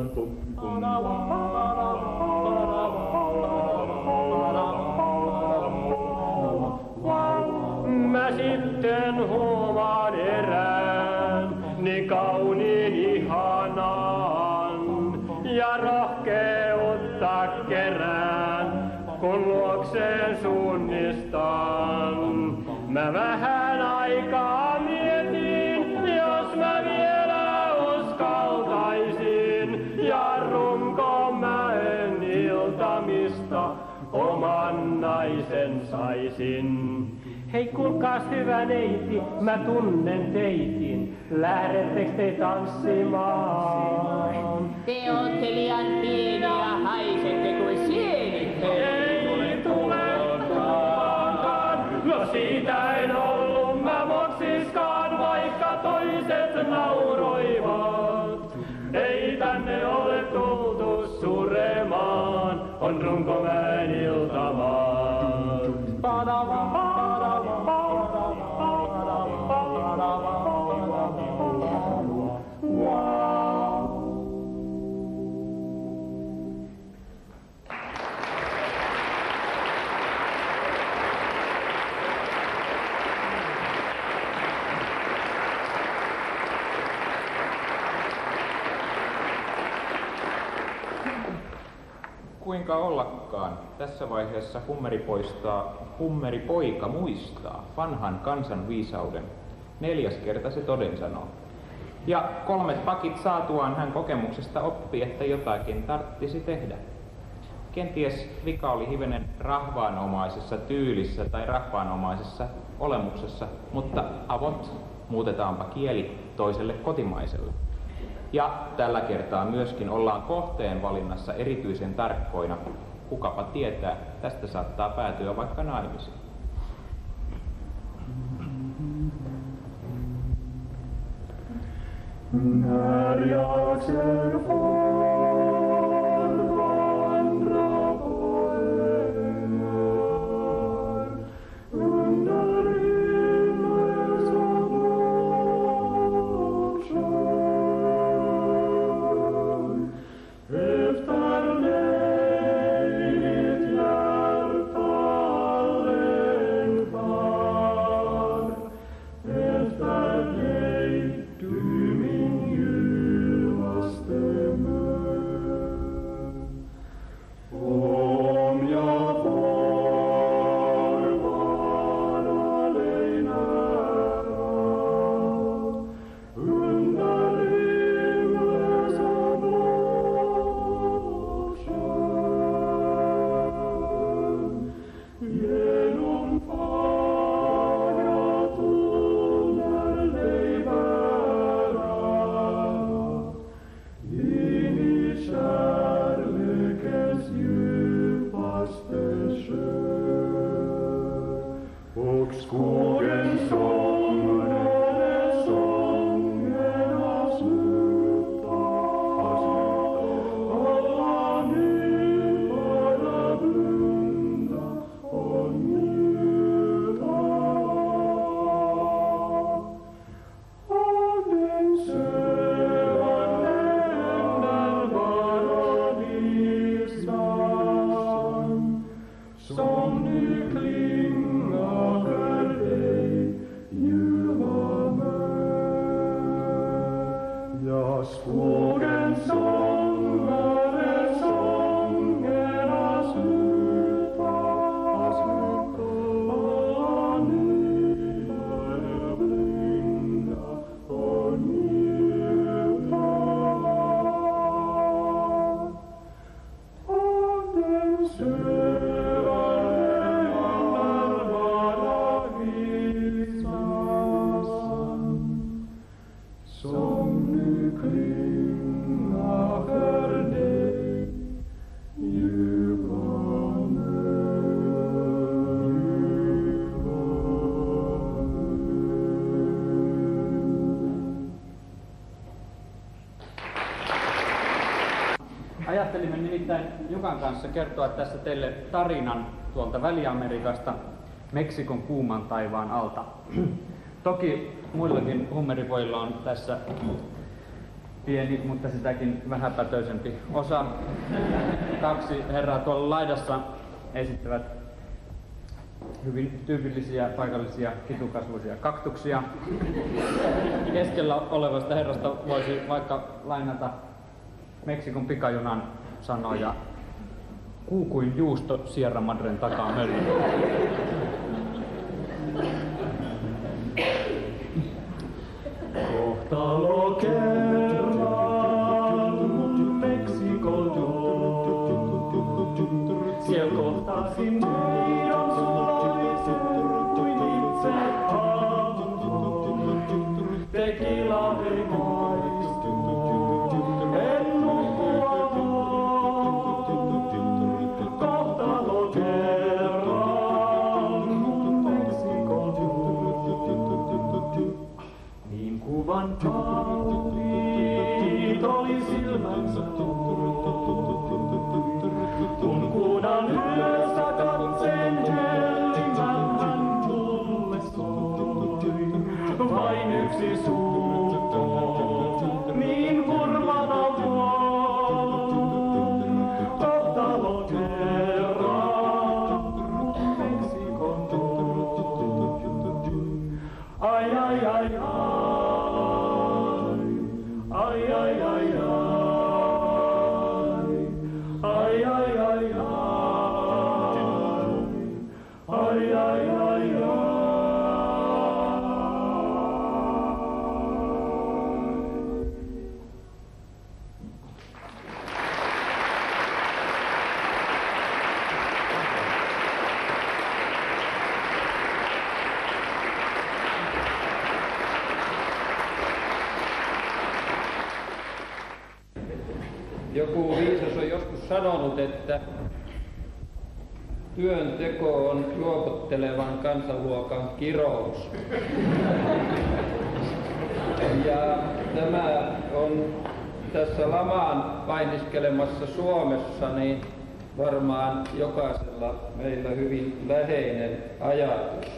A: Mä sitten huomaan erään, niin kauniin ihanan, ja rohkeutta kerään, kun luokseen suunnistan. Mä vähän aikaa mietin, jos mä vielä uskaltaisin, ja Runkomäen iltamista oman naisen saisin. Hei kuulkaas hyvä neiti, mä tunnen teitin, lähdettekö te tanssimaan?
I: Te ootte liian pieni ja haisette kuin sienit.
H: Ei tulekaan, no siitä en ollut mä moksiskaan, vaikka toiset nauroivat. Ei tänne ole tultu suremaan, on Runkomäen iltavaa.
C: Kuinka ollakaan, tässä vaiheessa hummeri poistaa, hummeri poika muistaa vanhan kansan viisauden. Neljäs kerta se toden sanoo. Ja kolmet pakit saatuaan hän kokemuksesta oppi, että jotakin tarttisi tehdä. Kenties vika oli hivenen rahvaanomaisessa tyylissä tai rahvaanomaisessa olemuksessa, mutta avot muutetaanpa kieli toiselle kotimaiselle. Ja tällä kertaa myöskin ollaan kohteen valinnassa erityisen tarkkoina. Kukapa tietää, tästä saattaa päätyä vaikka naimisiin.
H: När jag ser folk vandra på öar under himmel så blåskön. Efter dig mitt hjärta längtar. Efter dig du min ljuvaste mör.
E: ajattelimme nimittäin Jukan kanssa kertoa tässä teille tarinan tuolta Väli-Amerikasta Meksikon kuuman taivaan alta. Toki muillakin hummeripojilla on tässä pieni, mutta sitäkin vähäpätöisempi osa. Kaksi herraa tuolla laidassa esittävät hyvin tyypillisiä paikallisia kitukasvuisia kaktuksia. Keskellä olevasta herrasta voisi vaikka lainata Meksikon pikajunan sanoja kuu kuin juusto Sierra Madren takaa mölly.
J: Kohtalo kerran Meksikon tuo, siel kohtasin meidän sulaiset kuin itse aamut. Tequila ei maistu, en nukkua voi. Kohtalo kerran Meksikon tuo, niin kuvan kauniit oli silmänsä kun kuudan yössä katseen hellimän hän mulle soi. Vain yksi suukko, niin hurmana voi. Kohtalo kerran Meksikon tuo. Ai ai ai ai. Ai ai ai ai. Ai ai ai ai. Ai ai ai ai.
K: Joku viisas on joskus sanonut, että työnteko on juopottelevan kansanluokan kirous. Ja tämä on tässä lamaan painiskelemassa Suomessa niin varmaan jokaisella meillä hyvin läheinen ajatus.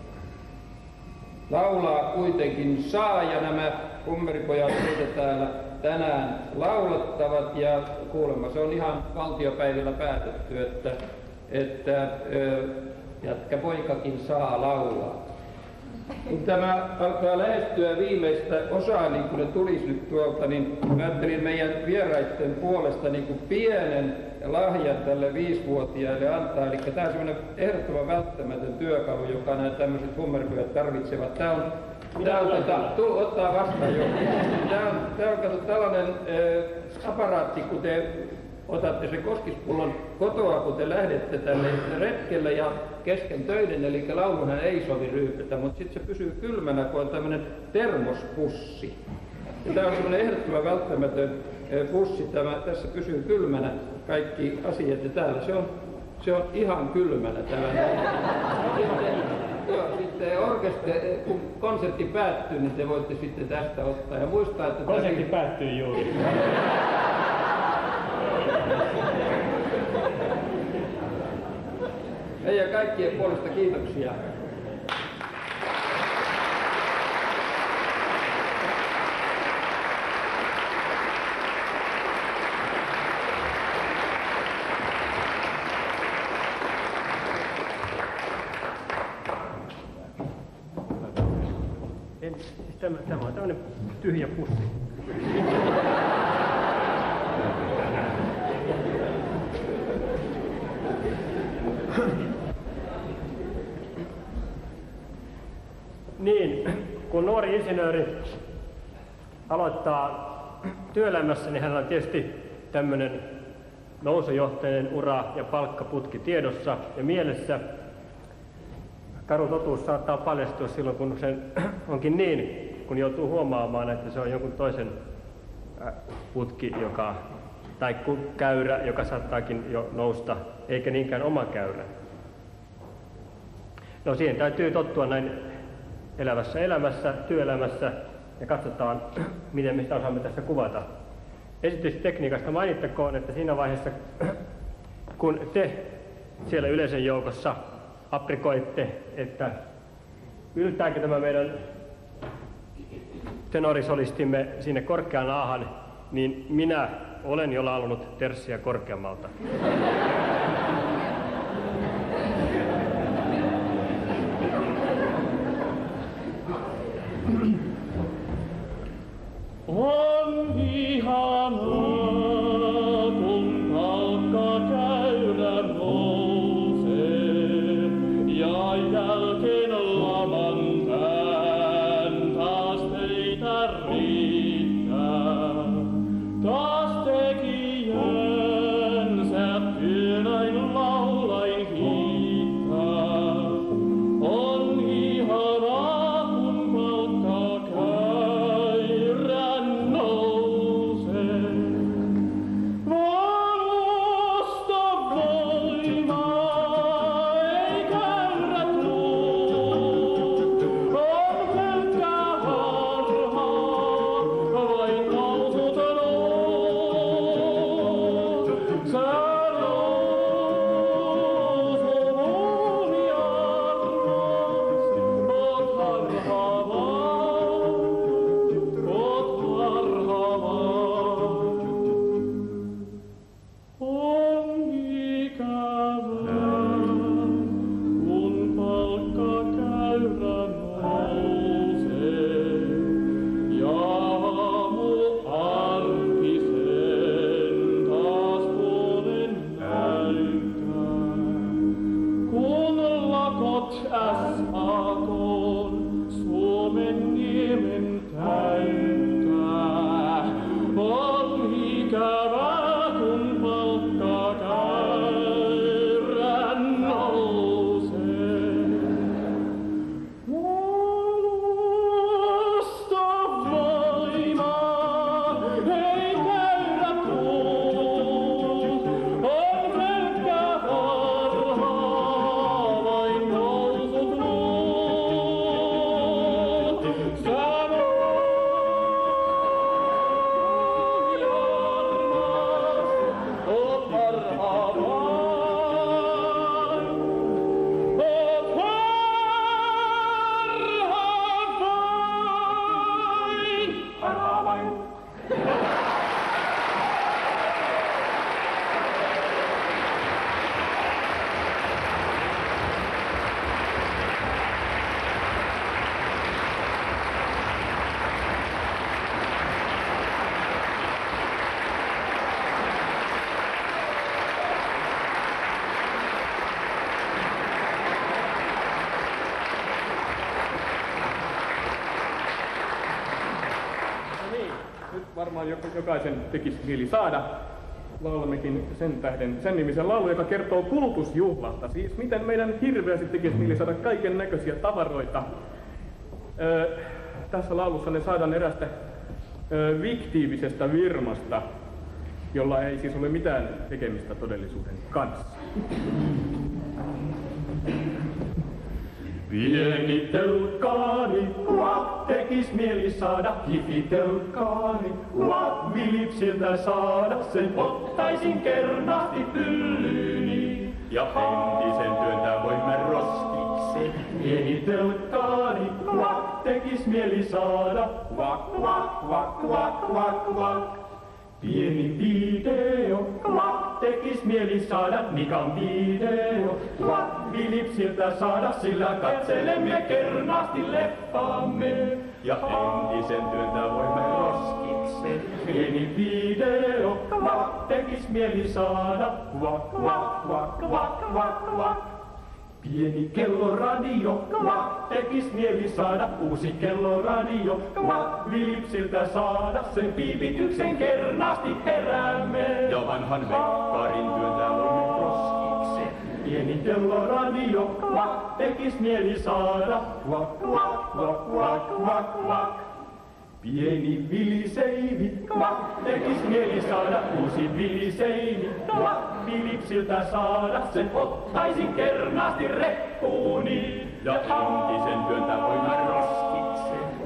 K: Laulaa kuitenkin saa, ja nämä hummeripojat meitä täällä tänään laulettavat, ja kuulemma se on ihan valtiopäivillä päätetty, että, että jätkäpoikakin saa laulaa. Kun tämä alkaa lähestyä viimeistä osaa, niin kun ne tulisi nyt tuolta, niin mä ajattelin meidän vieraiden puolesta niin kuin pienen lahjan tälle viisivuotiaille antaa. Eli tämä on semmoinen ehdottoman välttämätön työkalu, joka nämä tämmöiset hummeripojat tarvitsevat. Tämä on, tämä on tota, tu, ottaa vastaan jo. Tämä on, tämä on kato, tällainen äh, aparaatti, kun te otatte sen koskispullon kotoa, kun te lähdette tänne retkelle ja kesken töiden, eli laulunhan ei sovi ryypätä, mutta sitten se pysyy kylmänä, kun on tämmöinen termospussi. Ja tämä on semmoinen ehdottoman välttämätön pussi, tämä, tässä pysyy kylmänä kaikki asiat, ja täällä se on, se on ihan kylmänä tällainen. Joo, sitten orkeste, kun konsertti päättyy, niin te voitte sitten tästä ottaa ja muistaa, että...
A: Konsertti tämä... päättyy juuri.
K: Meidän kaikkien puolesta kiitoksia.
A: En, tämä, tämä on tämmöinen tyhjä pussi. Niin, kun nuori insinööri aloittaa työelämässä, niin hänellä on tietysti tämmöinen nousujohteinen ura ja palkkaputki tiedossa ja mielessä. Karu totuus saattaa paljastua silloin, kun se onkin niin, kun joutuu huomaamaan, että se on jonkun toisen putki, joka, tai käyrä, joka saattaakin jo nousta, eikä niinkään oma käyrä. No siihen täytyy tottua näin elävässä elämässä, työelämässä, ja katsotaan, miten me sitä osaamme tässä kuvata. esitystekniikasta mainittakoon, että siinä vaiheessa, kun te siellä yleisön joukossa aprikoitte, että yltääkö tämä meidän tenorisolistimme sinne korkean aahan, niin minä olen jo laulunut terssiä korkeammalta.
J: On ihanaa, kun palkkakäyrä nousee ja jälkeen laman pään taas teitä riittää. Taas tekijänsä pyöräin laulain kiittää. On ihanaa, kun palkkakäyrän nousee. Valosta voimaa ei käyrä tuu. On pelkkä harhaa, vain nousuton oo. Sä nousu muuni armas, oot harhaavaa, oot harhaavaa. On ikävää, kun palkkakäyrä nousee ja aamu arkisen taas puolen näyttää. Kun lakot S A K:n Suomen niemen täyttää, on ikävää, kun palkkakäyrä nousee. Valosta voimaa ei käyrä tuu. On pelkkä harhaa, vain nousut luut. Sä muuni armas, oot harhaavaa, oot harhaavain, harhaavain.
D: No niin, nyt varmaan jok- jokaisen tekisi mieli saada. Laulammekin sen tähden sen nimisen laulu, joka kertoo kulutusjuhlasta. Siis miten meidän hirveästi tekisi mieli saada kaiken näköisiä tavaroita. Öö, tässä laulussa ne saadaan erästä öö, fiktiivisestä firmasta, jolla ei siis ole mitään tekemistä todellisuuden kanssa.
H: Pieni telkkaani, uap, tekis mieli saada hifi-telkkaani, uap, Philipsiltä saada, sen ottaisin kernaasti pyllyyni. Ja entisen työntää voimme roskiksi. Pieni telkkaani, uap, tekis mieli saada, uak, uak, uak, uak, uak, uak. Pieni video, klap, tekis mieli saada Nikan video. Klap, Philipsiltä saada, sillä katselemme kernaasti leffaamme. Ja entisen työntää voimme roskiksi. Pieni video, klap, tekis mieli saada. Kvak, kvak, kvak, kvak, kvak, kvak. Pieni kelloradio, kvak, tekis mieli saada uusi kelloradio, kvak, Philipsiltä saada sen piipityksen kernaasti heräämme. Ja vanhan vekkarin työntää voimme roskiksi. Pieni kelloradio, kvak, tekis mieli saada, kvak, kvak, kvak, kvak, kvak, kvak. Pieni viliseivi, kvak, tekis mieli saada uusi viliseivi, kvak, Philipsiltä saada, sen ottaisin kernaasti reppuuni. Ja entisen työntää voimme roskiksi.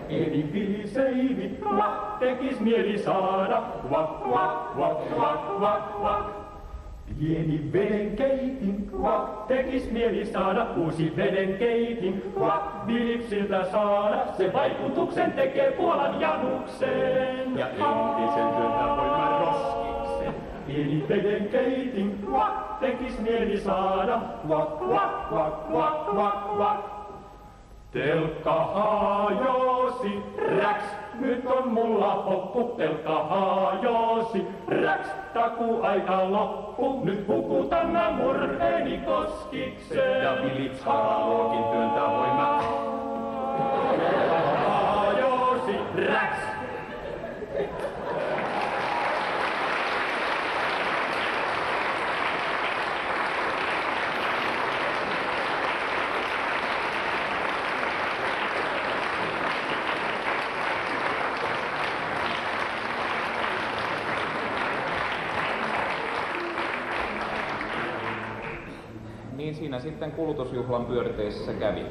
H: Pieni viliseivi, vak, tekis mieli saada, vak, vak, vak, vak, vak, vak. Pieni vedenkeitin, vak, tekis mieli saada, uusi vedenkeitin, vak, Vilipsiltä saada, se vaikutuksen tekee Puolan Janukseen. Ja entisen työtä voimaan roskiksen. Pieni vedenkeitin, vak, tekis mieli saada, vak, vak, vak, vak, vak, vak. Telkka hajosi, räks, nyt on mulla hoppu. Telkka hajosi, räks, takuaika loppu. Nyt hukutan mä murheeni koskikseen. Ja Philips haraloogin työntää voimaa. Hajosi, räks.
C: Niin siinä sitten kulutusjuhlan pyörteissä kävi.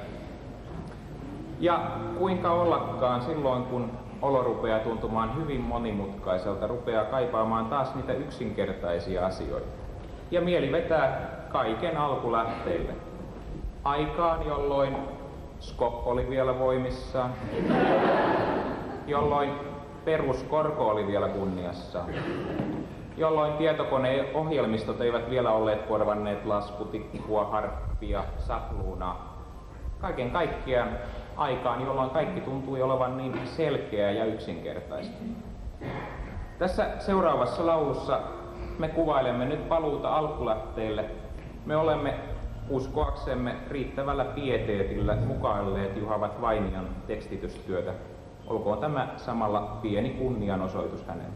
C: Ja kuinka ollakaan silloin, kun olo rupeaa tuntumaan hyvin monimutkaiselta, rupeaa kaipaamaan taas niitä yksinkertaisia asioita. Ja mieli vetää kaiken alkulähteille. Aikaan, jolloin skop oli vielä voimissaan, jolloin peruskorko oli vielä kunniassaan, jolloin tietokoneohjelmistot eivät vielä olleet korvanneet laskutikkua, harppia, sapluunaa. Kaiken kaikkiaan aikaan, jolloin kaikki tuntui olevan niin selkeää ja yksinkertaista. Tässä seuraavassa laulussa me kuvailemme nyt paluuta alkulähteille. Me olemme uskoaksemme riittävällä pieteetillä mukailleet Juha Vainion tekstitystyötä. Olkoon tämä samalla pieni kunnianosoitus hänelle.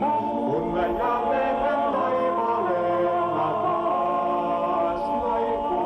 H: Kun mä jälleen taivaleella taas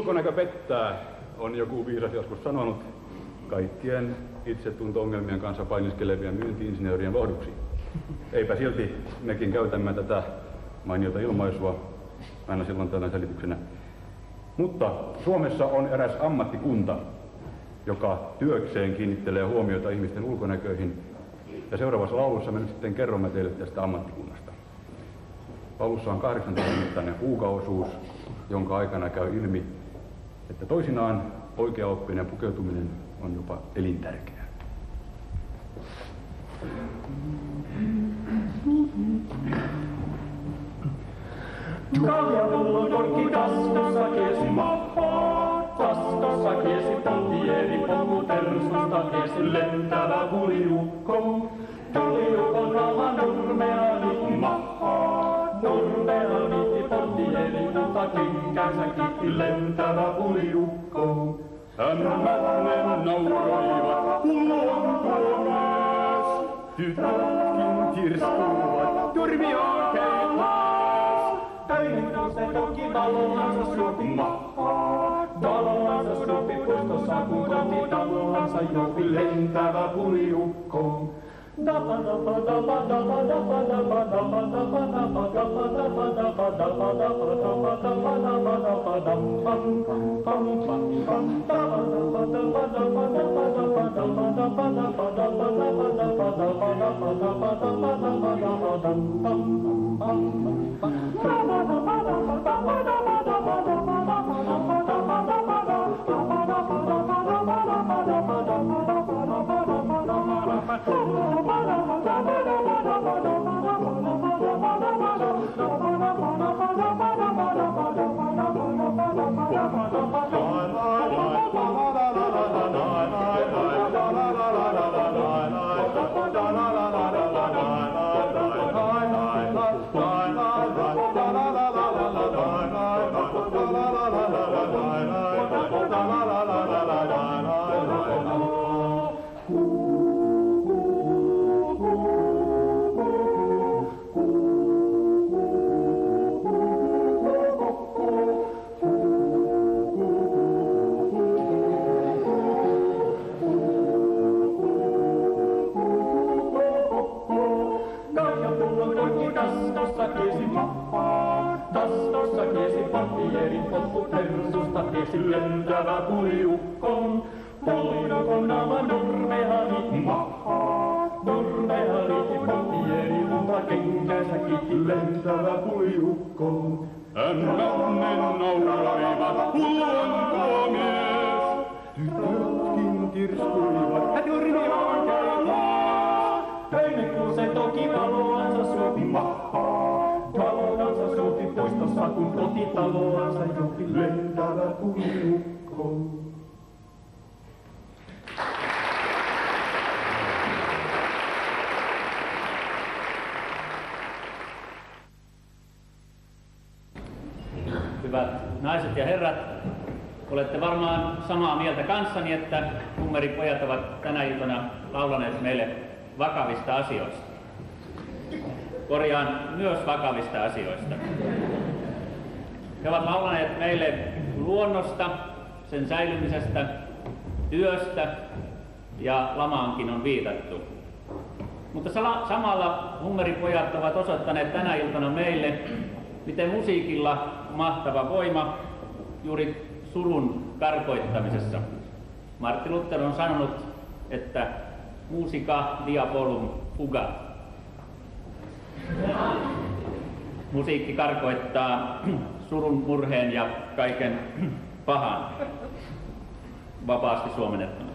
G: ulkonäkö pettää, on joku viisas joskus sanonut kaikkien itsetunto-ongelmien kanssa painiskelevien myynti-insinöörien lohduksi. Eipä silti mekin käytämme tätä mainiota ilmaisua aina silloin tällainen selityksenä. Mutta Suomessa on eräs ammattikunta, joka työkseen kiinnittelee huomiota ihmisten ulkonäköihin. Ja seuraavassa laulussa me nyt sitten kerromme teille tästä ammattikunnasta. Laulussa on kahdeksantoista-mittainen huukaosuus, jonka aikana käy ilmi, että toisinaan oikeaoppinen pukeutuminen on jopa elintärkeää.
J: Kaljapullon korkki taskussa kiesi mahaa, taskussa kiesi pontieri pommu tersusta kiesi lentävä puliukko. Puliukon naama nurmeani mahaa, nurmeani pontieri mutta kenkänsä kiitti lentävä puliukko.
G: Hämmäinen nauroivat, luontomies, tytötkin tirskuvat, turmioon keitaas.
J: Töihin se toki talonsa suopi mahaa, talonsa suopi puistossa kun koti talonsa jopi lentävä puliukko. Dapa dapa dapa dapa dapa dapa dapa dapa dapa dapa dapa dapa dapa dapa dapa dapa dapa dapa dam pam pam pam pam dapa dapa dapa dapa dapa dapa dapa dapa dapa dapa dapa dapa dapa dapa dapa dapa dapa dapa dam pam pam pam dapa dapa dapa dapa dapa dapa dapa dapa dapa dapa dapa lentävä puliukko, puliukon naama nurmeani mahaa, nurmeani pontieri mutta kenkänsä kiitti lentävä puliukko.
G: Hämmäinen nauraivat, luontomies,
J: tytötkin tirskuivat, hän turmioon keitaas. Töinen kun se toki taloansa suopi mahaa, talonsa suopi puistossa kun kotitaloansa jopi lentävä puliukko.
E: Hyvät naiset ja herrat, olette varmaan samaa mieltä kanssani, että hummeripojat ovat tänä iltana laulaneet meille vakavista asioista. Korjaan myös vakavista asioista. He ovat laulaneet meille luonnosta, sen säilymisestä, työstä ja lamaankin on viitattu. Mutta samalla hummeripojat ovat osoittaneet tänä iltana meille, miten musiikilla on mahtava voima juuri surun karkoittamisessa. Martti Luther on sanonut, että musica diabolum fugat. Musiikki karkoittaa surun, murheen ja kaiken pahan. Vapaasti suomennettuna.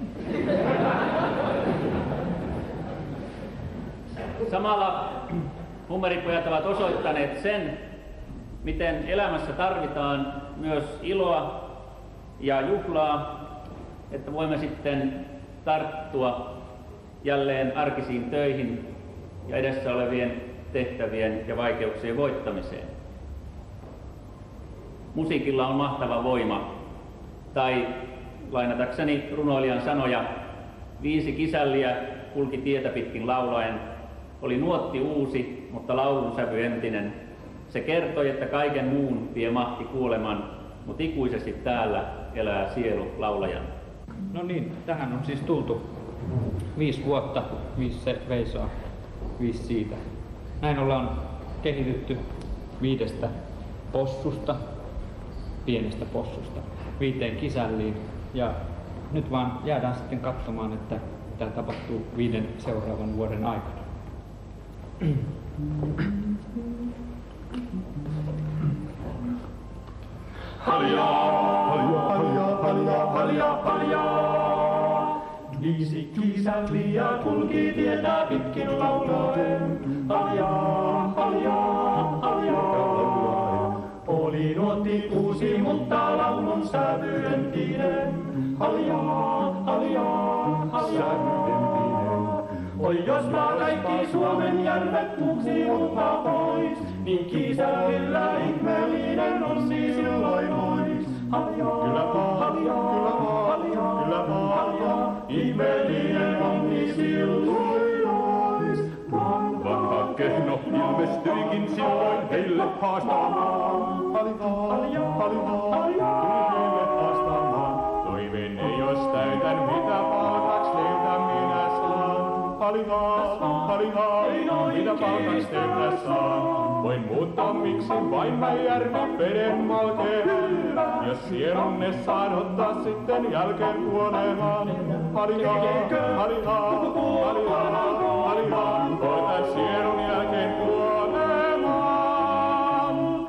E: Samalla hummeripojat ovat osoittaneet sen, miten elämässä tarvitaan myös iloa ja juhlaa, että voimme sitten tarttua jälleen arkisiin töihin ja edessä olevien tehtävien ja vaikeuksien voittamiseen. Musiikilla on mahtava voima, tai lainatakseni runoilijan sanoja, viisi kisälliä kulki tietä pitkin laulaen, oli nuotti uusi, mutta laulun sävy entinen. Se kertoi, että kaiken muun vie mahti kuoleman,
M: mutta ikuisesti täällä elää sielu laulajan.
E: No niin, tähän on siis tultu viisi vuotta, viisi se veisaa, viisi siitä. Näin ollaan kehitytty viidestä possusta, pienestä possusta, viiteen kisälliin. Ja nyt vaan jäädään sitten katsomaan, että mitä tapahtuu viiden seuraavan vuoden aikana.
H: Haljaa, haljaa, haljaa, haljaa, haljaa, haljaa. Viisi kisälliä kulki tietä pitkin laulaen. Haljaa, haljaa, haljaa. Oli nuotti uusi, mutta laulun sävy entinen. Haljaa, haljaa, haljaa. Oi jos maa kaikki Suomen järvet puksiulta pois, niin kisällillä ihmeellinen on siis silloin ois. Haljaa, kyllä vaan, haljaa, kyllä vaan, haljaa, kyllä vaan, haljaa, ihmeellinen on niin silloin ois.
J: Vanha kehno ilmestyikin silloin heille haastamaan.
H: Haljaa, haljaa, haljaa, haljaa,
J: tuli heille haastamaan. Toiveenne jos täytän, mitä palkaks teiltä minä saan. Haljaa, haljaa, mitä palkaks teiltä saan. Voin muuttaa miksi vain mä järven veden malkeen. Jos sielunne saan ottaa sitten jälkeen kuolemaan. Haljaa, haljaa, haljaa, haljaa, otan sielun jälkeen kuolemaan.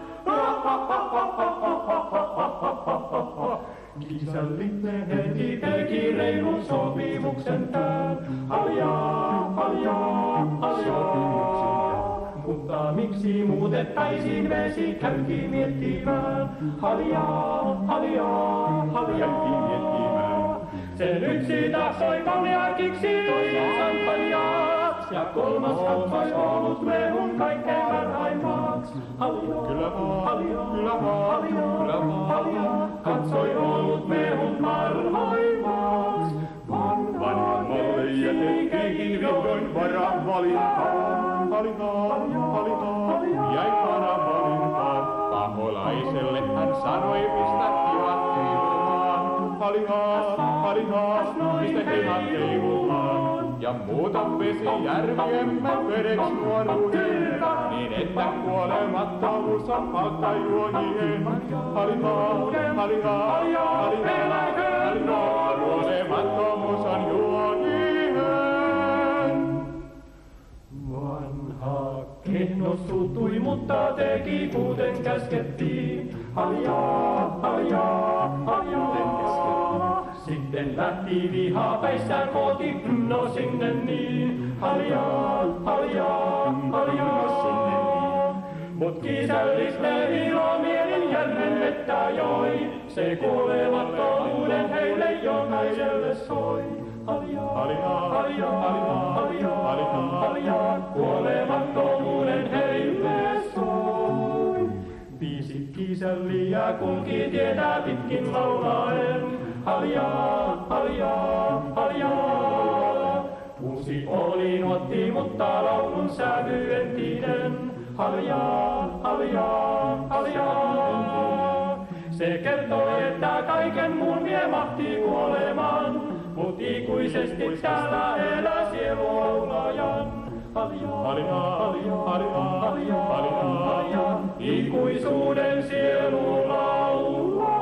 H: Kisällinen heti teki reilun sopimuksen tän. Haljaa, haljaa, haljaa. Mutta miksi muutettaisiin vesi käyki miettimään. Haljaa, haljaa, haljaa. Se yksi tahtoi konjakiksi toisen champagnea. Ja kolmas katsoi olut mehun kaikkein parhaimmaksi. Haljaa, kyllä vaan, haljaa, kyllä vaan, haljaa, haljaa. Katsoi olut mehun parhaimmaksi.
J: Vanhemmalle jätettiin vihdoin varan valintaan. Haljaa, haljaa, jäi varan valintaan. Paholaiselle hän sanoi, pistä hihat heilumaan. Haljaa, haljaa, pistä hihat heilumaan. Ja muuta vesi järviemme vedeksi nuoruuden, niin että kuolemattomuus on palkka juojien. Haljaa, haljaa, haljaa, haljaa, kuolemattomuus on juojien.
H: Vanha kehno suuttui, mutta teki kuten käskettiin. Haljaa, haljaa, haljaa. Sitten lähti vihapäissään koti, no sinne niin. Haljaa, haljaa, haljaa. Mut kisällisten ilomielin jälleen vettä joi. Se kuolemattomuuden heille jokaiselle soi. Haljaa, haljaa, haljaa, haljaa, haljaa. Kuolemattomuuden heille soi. Viisi kisälliä kulki tietä pitkin laulaen. Haljaa, haljaa, haljaa. Uusi oli nuotti, mutta laulun sävy entinen. Haljaa, haljaa, haljaa. Se kertoi, että kaiken muun vie mahti kuolemaan, mut ikuisesti täällä elää sielu laulajan. Haljaa, haljaa, haljaa, haljaa, haljaa, ikuisuuden sielu laulajan.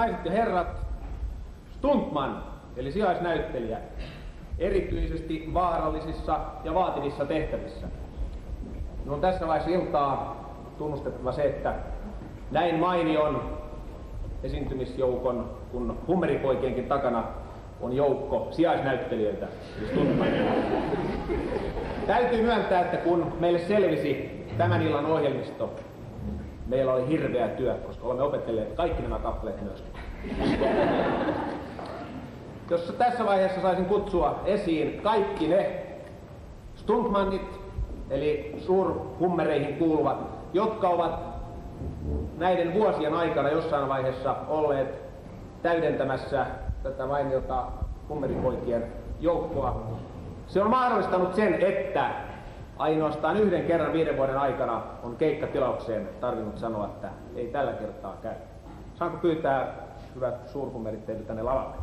C: naiset ja herrat, stuntman, eli sijaisnäyttelijä, erityisesti vaarallisissa ja vaativissa tehtävissä. No on tässä vaiheessa iltaa tunnustettava se, että näin mainion esiintymisjoukon, kun Hummeripoikienkin takana on joukko sijaisnäyttelijöitä, siis stuntmaneja. Täytyy myöntää, että kun meille selvisi tämän illan ohjelmisto, meillä oli hirveä työ, koska olemme opetelleet kaikki nämä kappaleet myöskin. Jos tässä vaiheessa saisin kutsua esiin kaikki ne stuntmannit, eli suurhummereihin kuuluvat, jotka ovat näiden vuosien aikana jossain vaiheessa olleet täydentämässä tätä mainiota Hummeripoikien joukkoa. Se on mahdollistanut sen, että ainoastaan yhden kerran viiden vuoden aikana on keikkatilaukseen tarvinnut sanoa, että ei tällä kertaa käy. Saanko pyytää hyvät suurhummerit teille tänne lavalle?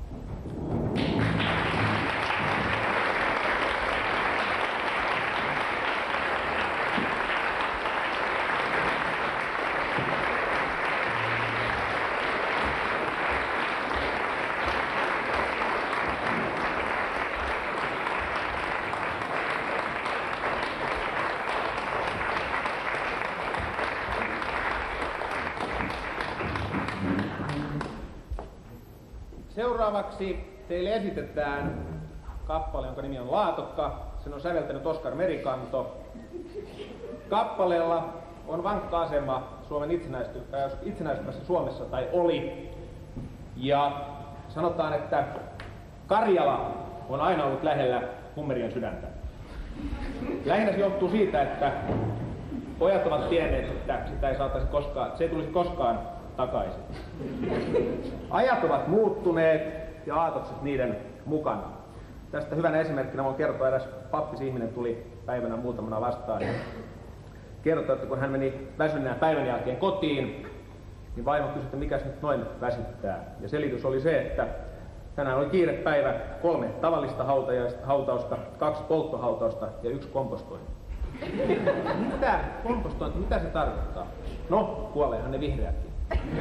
C: Seuraavaksi teille esitetään kappale, jonka nimi on Laatokka. Sen on säveltänyt Oskar Merikanto. Kappaleella on vankka asema Suomen itsenäistyvässä Suomessa, tai oli. Ja sanotaan, että Karjala on aina ollut lähellä hummerien sydäntä. Lähinnä se johtuu siitä, että pojat ovat tienneet, että sitä ei saataisi koskaan, se ei tulisi koskaan takaisin. Ajat ovat muuttuneet ja aatokset niiden mukana. Tästä hyvänä esimerkkinä voin kertoa, eräs pappisihminen tuli päivänä muutamana vastaan ja kertoi, että kun hän meni väsyneen päivän jälkeen kotiin, niin vaimo kysyi, että mikäs nyt noin väsyttää. Ja selitys oli se, että tänään oli kiirepäivä, kolme tavallista hautausta, kaksi polttohautausta ja yksi kompostointi. Mitä kompostointi, mitä se tarkoittaa? No, kuoleehan ne vihreätkin.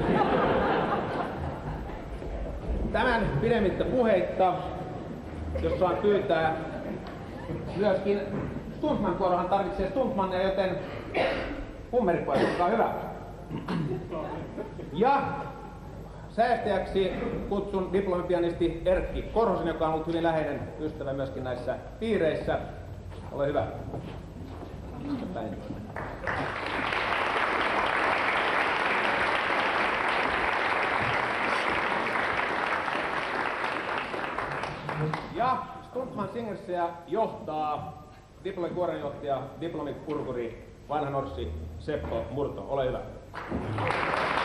C: Tämän pidemmittä puheitta, jos saan pyytää, myöskin stuntman-kuorohan tarvitsee stuntmanneja, joten Hummeripojat, olkaa hyvä. Ja säästäjäksi kutsun diplomipianisti Erkki Korhosen, joka on ollut hyvin läheinen ystävä myöskin näissä piireissä. Ole hyvä. Ja Stuntman Singersia johtaa diplomikuoronjohtaja, diplomipurkuri, vanha norssi Seppo Murto. Ole hyvä.